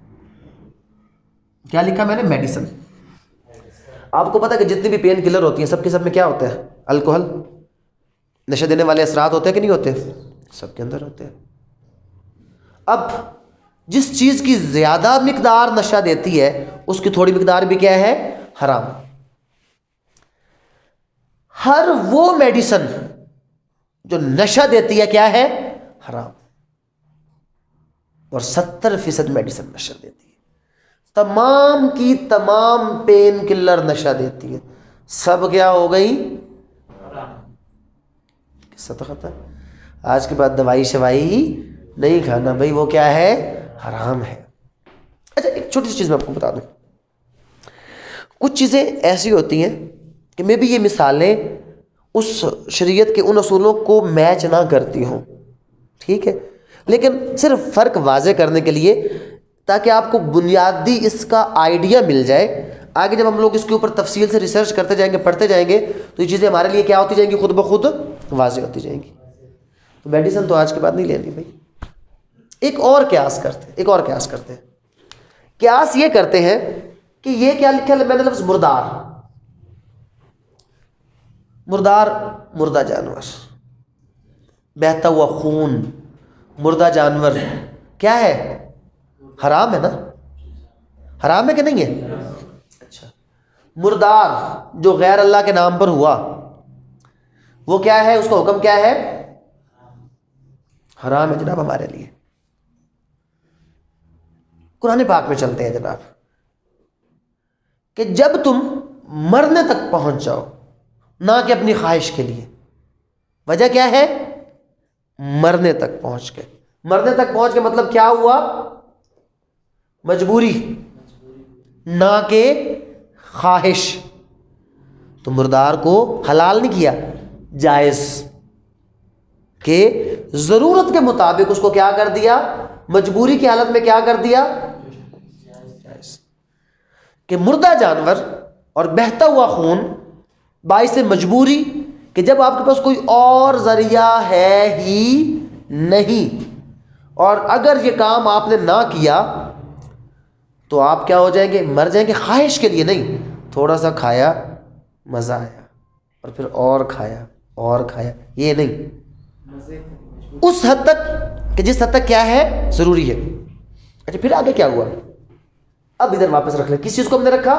کیا لکھا میں نے؟ میڈیسن. آپ کو پتا کہ جتنی بھی پین کلر ہوتی ہیں سب کے سب میں کیا ہوتا ہے؟ الکوہل. نشہ دینے والے اثرات ہوتے ہیں کہ نہیں ہوتے؟ سب کے اندر ہوتے ہیں. اب جس چیز کی زیادہ مقدار نشہ دیتی ہے اس کی تھوڑی مقدار بھی کیا ہے؟ حرام. ہر وہ میڈیسن جو نشہ دیتی ہے کیا ہے؟ حرام. اور ستر فیصد میڈیسن نشہ دیتی ہے. تمام کی تمام پین کلر نشہ دیتی ہے. سب کیا ہو گئی؟ قصہ ختم. آج کے بعد دوائی شوائی نہیں کھانا بھائی، وہ کیا ہے؟ حرام ہے. اچھا ایک چھوٹی سی چیز میں آپ کو بتا دوں. کچھ چیزیں ایسی ہوتی ہیں کہ میں بھی یہ مثالیں اس شریعت کے ان اصولوں کو میچ نہ کرتی ہوں، ٹھیک ہے، لیکن صرف فرق واضح کرنے کے لیے تاکہ آپ کو بنیادی اس کا آئیڈیا مل جائے. آگے جب ہم لوگ اس کے اوپر تفصیل سے ریسرچ کرتے جائیں گے, پڑھتے جائیں گے, تو یہ چیزیں ہمارے لیے کیا ہوتی جائیں گی, خود بخود واضح ہوتی جائیں گی. تو میڈیسن تو آج کے بعد نہیں لینی بھائی. ایک اور قیاس کرتے ہیں, ایک اور قیاس کرتے ہیں. قیاس یہ کرتے ہیں کہ یہ کیا لکھا ہے میں نے لفظ مردار. مردار مردہ جانور, بہتا ہوا خون, مردہ جانور کیا ہے, حرام ہے نا, حرام ہے کہ نہیں ہے. اچھا, مردار جو غیر اللہ کے نام پر ہوا وہ کیا ہے, اس کا حکم کیا ہے, حرام ہے جناب ہمارے لیے. قرآن پاک میں چلتے ہیں جناب کہ جب تم مرنے تک پہنچ جاؤ, نہ کہ اپنی خواہش کے لیے. وجہ کیا ہے, مرنے تک پہنچ کے. مرنے تک پہنچ کے مطلب کیا ہوا, مجبوری, نہ کہ خواہش. تو مردار کو حلال نہیں کیا, جائز, کہ ضرورت کے مطابق اس کو کیا کر دیا, مجبوری کی حالت میں کیا کر دیا, جائز. کہ مردہ جانور اور بہتا ہوا خون باعث مجبوری, کہ جب آپ کے پاس کوئی اور ذریعہ ہے ہی نہیں, اور اگر یہ کام آپ نے نہ کیا تو آپ کیا ہو جائیں گے, مر جائیں گے. خواہش کے لیے نہیں, تھوڑا سا کھایا مزہ آیا اور پھر اور کھایا اور کھایا, یہ نہیں. اس حد تک کہ جس حد تک کیا ہے, ضروری ہے. اچھا پھر آگے کیا ہوا, اب ادھر واپس رکھ لیں. کس چیز کو ہم نے رکھا,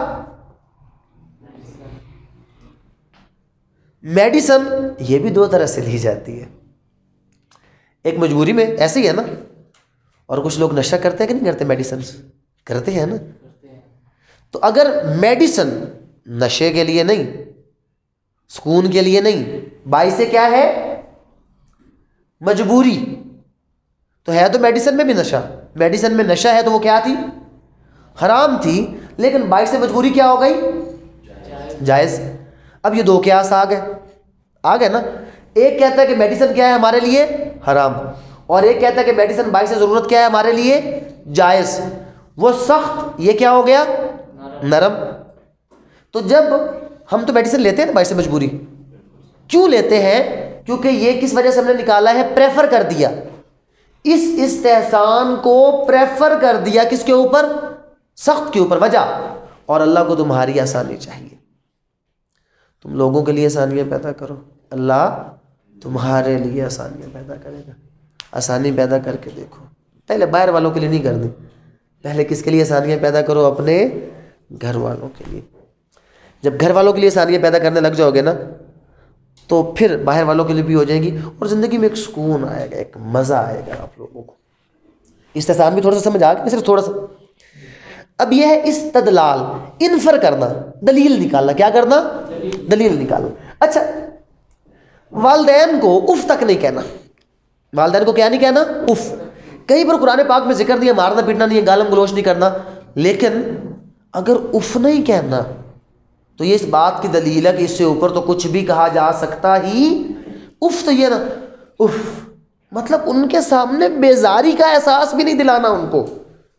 میڈیسن. یہ بھی دو طرح سے لی جاتی ہے. ایک مجبوری میں, ایسے ہی ہے نا, اور کچھ لوگ نشہ کرتے ہیں کہ نہیں کرتے, میڈیسن کرتے ہیں نا. تو اگر میڈیسن نشے کے لیے نہیں, سکون کے لیے نہیں, باعث کیا ہے, مجبوری, تو ہے تو میڈیسن میں بھی نشہ. میڈیسن میں نشہ ہے تو وہ کیا تھی, حرام تھی, لیکن باعث مجبوری کیا ہو گئی, جائز. اب یہ دو قیاس آ گئے, آ گئے نا. ایک کہتا ہے کہ میڈیسن کیا ہے ہمارے لیے, حرام, اور ایک کہتا ہے کہ میڈیسن باعث ضرورت کیا ہے ہمارے لیے, جائز. وہ سخت, یہ کیا ہو گیا, نرم. تو جب ہم تو میڈیسن لیتے ہیں نا باعث مجبوری, کیوں لیتے ہیں, کیونکہ یہ کس وجہ سے ہم نے نکالا ہے, پریفر کر دیا, اس استحسان کو پریفر کر دیا کس کے اوپر, سخت کے اوپر. وجہ, اور اللہ کو تمہاری آسانی چاہیے, تم لوگوں کے لیے آسانیاں پیدا کرو, اللہ تمہارے لیے آسانیاں پیدا کرے گا. آسانی پیدا کر کے دیکھو. پہلے باہر والوں کے لیے نہیں کرنی, پہلے کس کے لیے آسانیاں پیدا کرو, اپنے گھر والوں کے لیے. جب گھر والوں کے لیے آسانیاں پیدا کرنے لگ جاؤ گے نا, تو پھر باہر والوں کے لیے بھی ہو جائیں گی, اور زندگی میں ایک سکون آئے گا, ایک مزہ آئے گا آپ لوگوں کو. استحسان بھی تھوڑا سا سمجھ آ گیا, صرف تھوڑا سا. اب یہ ہے استدلال, انفر کرنا, دلیل نکالنا. کیا کرنا, دلیل نکالنا. اچھا, والدین کو اف تک نہیں کہنا. والدین کو کیا نہیں کہنا, اف. کہیں پر قرآن پاک میں ذکر نہیں ہے, مارنا پیٹنا نہیں ہے, گالم گلوچ نہیں کرنا, لیکن اگر اف نہیں کہنا تو یہ اس بات کی دلیل ہے کہ اس سے اوپر تو کچھ بھی کہا جا سکتا ہی. اف تو یہ نا, اف مطلب ان کے سامنے بیزاری کا احساس بھی نہیں دلانا ان کو.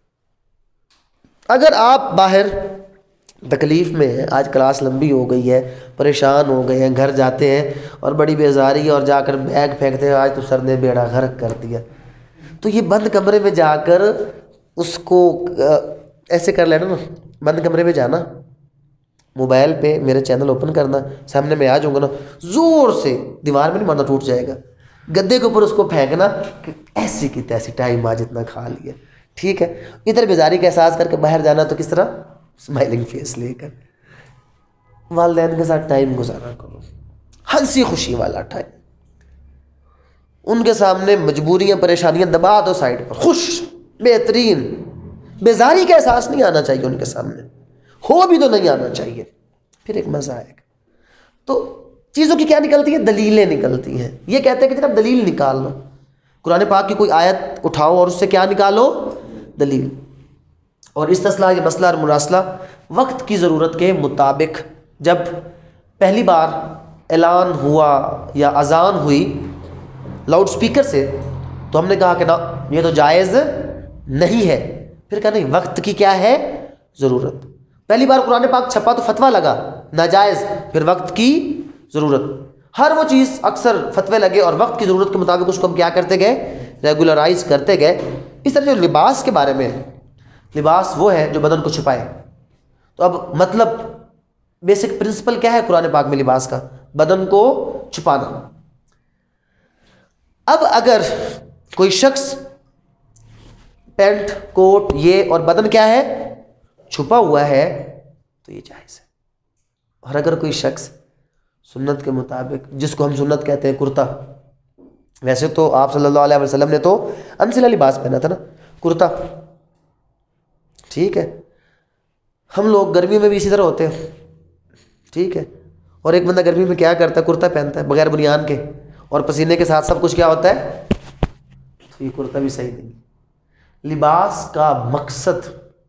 اگر آپ باہر تکلیف میں ہیں, آج کلاس لمبی ہو گئی ہے, پریشان ہو گئے ہیں, گھر جاتے ہیں اور بڑی بیزاری ہے, اور جا کر بیگ پھینکتے ہیں, آج تو سر نے بیڑا غرق کر دیا, تو یہ بند کمرے میں جا کر اس کو ایسے کر لینا نا, بند کمرے میں جانا, موبائل پہ میرے چینل اوپن کرنا, سامنے میں آ جاؤں گا نا, زور سے دیوار میں نہیں مارنا, ٹوٹ جائے گا, گدے کے اوپر اس کو پھینکنا کہ ایسی کی تیسی, ٹائم آج اتنا کھا لیا, ٹھیک ہے. ادھر بیزاری کا احساس کر کے باہر جانا, تو کس طرح, اسمائلنگ فیس لے کر والدین کے ساتھ ٹائم گزارا کرو, ہنسی خوشی والا ٹائم. ان کے سامنے مجبوریاں پریشانیاں دبا دو سائڈ پر, خوش بہترین. بیزاری کا احساس نہیں آنا چاہیے ان کے سامنے, ہو بھی تو نہیں آنا چاہیے, پھر ایک مزہ آئے گا. تو چیزوں کی کیا نکلتی ہے, دلیلیں نکلتی ہیں. یہ کہتے ہیں کہ جناب دلیل نکال لو, قرآن پاک کی کوئی آیت اٹھاؤ اور اس سے کیا نکالو, دلیل. اور استصلاح یہ مسئلہ اور مراسلہ وقت کی ضرورت کے مطابق, جب پہلی بار اعلان ہوا یا اذان ہوئی لاؤڈ سپیکر سے, تو ہم نے کہا کہ نا یہ تو جائز نہیں ہے, پھر کہا نہیں وقت کی کیا ہے ضرورت. پہلی بار قرآن پاک چھپا تو فتویٰ لگا ناجائز، پھر وقت کی ضرورت. ہر وہ چیز اکثر فتوے لگے اور وقت کی ضرورت کے مطابق اس کو ہم کیا کرتے گئے، ریگولرائز کرتے گئے. اس طرح جو لباس کے بارے میں، لباس وہ ہے جو بدن کو چھپائے. تو اب مطلب بیسک پرنسپل کیا ہے قرآن پاک میں لباس کا؟ بدن کو چھپانا. اب اگر کوئی شخص پینٹ کوٹ یہ اور بدن کیا ہے چھپا ہوا ہے تو یہ جائز ہے. اور اگر کوئی شخص سنت کے مطابق، جس کو ہم سنت کہتے ہیں کرتا، ویسے تو آپ صلی اللہ علیہ وسلم نے تو انسلا لباس پہنا تھا نا، کرتا، ٹھیک ہے. ہم لوگ گرمی میں بھی اسی طرح ہوتے ہیں، ٹھیک ہے. اور ایک بندہ گرمی میں کیا کرتا ہے، کرتا پہنتا ہے بغیر بنیان کے، اور پسینے کے ساتھ سب کچھ کیا ہوتا ہے، تو یہ کرتا بھی صحیح نہیں. لباس کا مقصد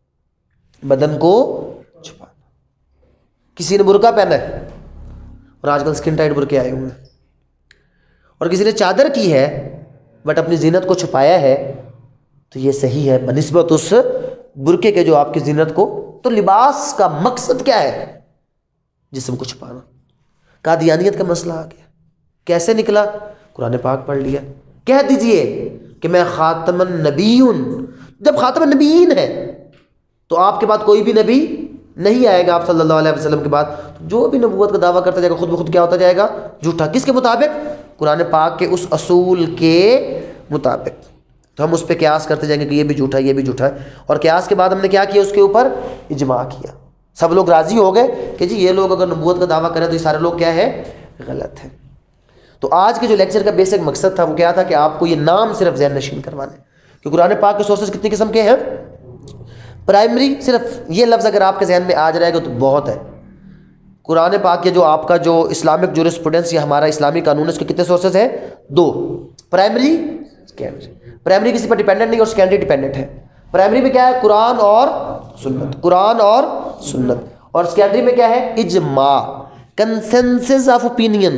بدن کو چھپانا. کسی نے برقع پہنا ہے، اور آج کل سکن ٹائٹ برقعے آئے ہوئے ہیں، اور کسی نے چادر کی ہے بٹ اپنی زینت کو چھپایا ہے، تو یہ صحیح ہے بنسبت اس برقعے کے جو آپ کی زینت کو. تو لباس کا مقصد کیا ہے؟ جسم کو چھپانا. قادیانیت کا مسئلہ آ گیا، کیسے نکلا؟ قرآن پاک پڑھ لیا. کہہ دیجئے کہ میں خاتم النبیون. جب خاتم النبیین ہے تو آپ کے بعد کوئی بھی نبی نہیں آئے گا آپ صلی اللہ علیہ وسلم کے بعد. جو بھی نبوت کا دعویٰ کرتا جائے گا خود بخود کیا ہوتا جائے گا، جھوٹا. کس کے مطابق؟ قرآن پاک کے اس اصول کے مطابق. تو ہم اس پہ قیاس کرتے جائیں گے کہ یہ بھی جھوٹا ہے، یہ بھی جھوٹا ہے. اور قیاس کے بعد ہم نے کیا کیا، اس کے اوپر اجماع کیا. سب لوگ راضی ہو گئے کہ جی یہ لوگ اگر نبوت کا دعویٰ کریں تو یہ سارے لوگ کیا ہے، غلط ہے. تو آج کے جو لیکچر کا بیسک مقصد تھا وہ کیا تھا کہ آپ کو یہ نام صرف ذہن نشین کروانے کہ قرآن پاک کے سورسز کتنی قسم کے ہیں. پرائمری صرف یہ لفظ اگر آپ کے ذہن میں آ جائے گا تو بہت ہے. قرآن پاک کے جو آپ کا جو اسلامک جورسپروڈنس یا ہمارا اسلامی قانون ہے اس کے کتنے سورسز ہیں؟ دو. Primary, secondary. پرائمری کسی پر ڈیپینڈنٹ نہیں اور سیکنڈری ڈیپینڈنٹ ہے. پرائمری میں کیا ہے؟ قرآن اور سنت، قرآن اور سنت. اور سیکنڈری میں کیا ہے؟ اجماع، کنسنسس آف اوپینین.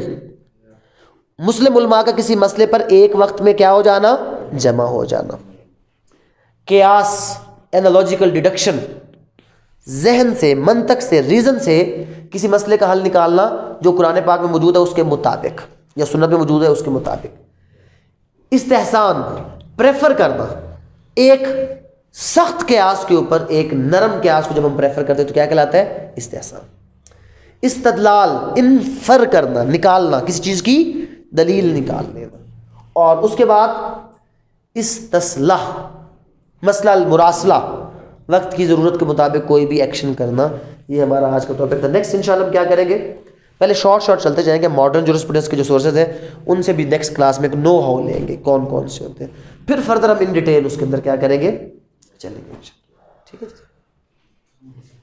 مسلم علماء کا کسی مسئلے پر ایک وقت میں کیا ہو جانا، جمع ہو جانا. قیاس، اینالوجیکل ڈیڈکشن، ذہن سے، منطق سے، ریزن سے کسی مسئلے کا حل نکالنا جو قرآن پاک میں موجود ہے اس کے مطابق یا سنت میں موجود ہے اس کے مطابق. استحسان، پریفر کرنا ایک سخت قیاس کے اوپر ایک نرم قیاس کو جب ہم پریفر کرتے ہیں تو کیا کہلاتا ہے؟ استحسان. استدلال، انفر کرنا، نکالنا، کسی چیز کی دلیل نکال لینا. اور اس کے بعد استصلاح، مسئلہ المراسلہ، وقت کی ضرورت کے مطابق کوئی بھی ایکشن کرنا. یہ ہمارا آج کا ٹاپک تھا. نیکسٹ انشاءاللہ ہم کیا کریں گے، پہلے شارٹ شارٹ چلتے جائیں گے. ماڈرن جورسپروڈنس کے جو سورسز ہیں ان سے بھی نیکسٹ کلاس میں ایک نو ہاؤ لیں گے کون کون سے ہوتے ہیں. پھر فردر ہم ان ڈیٹیل اس کے اندر کیا کریں گے، چلیں گے. ٹھیک ہے.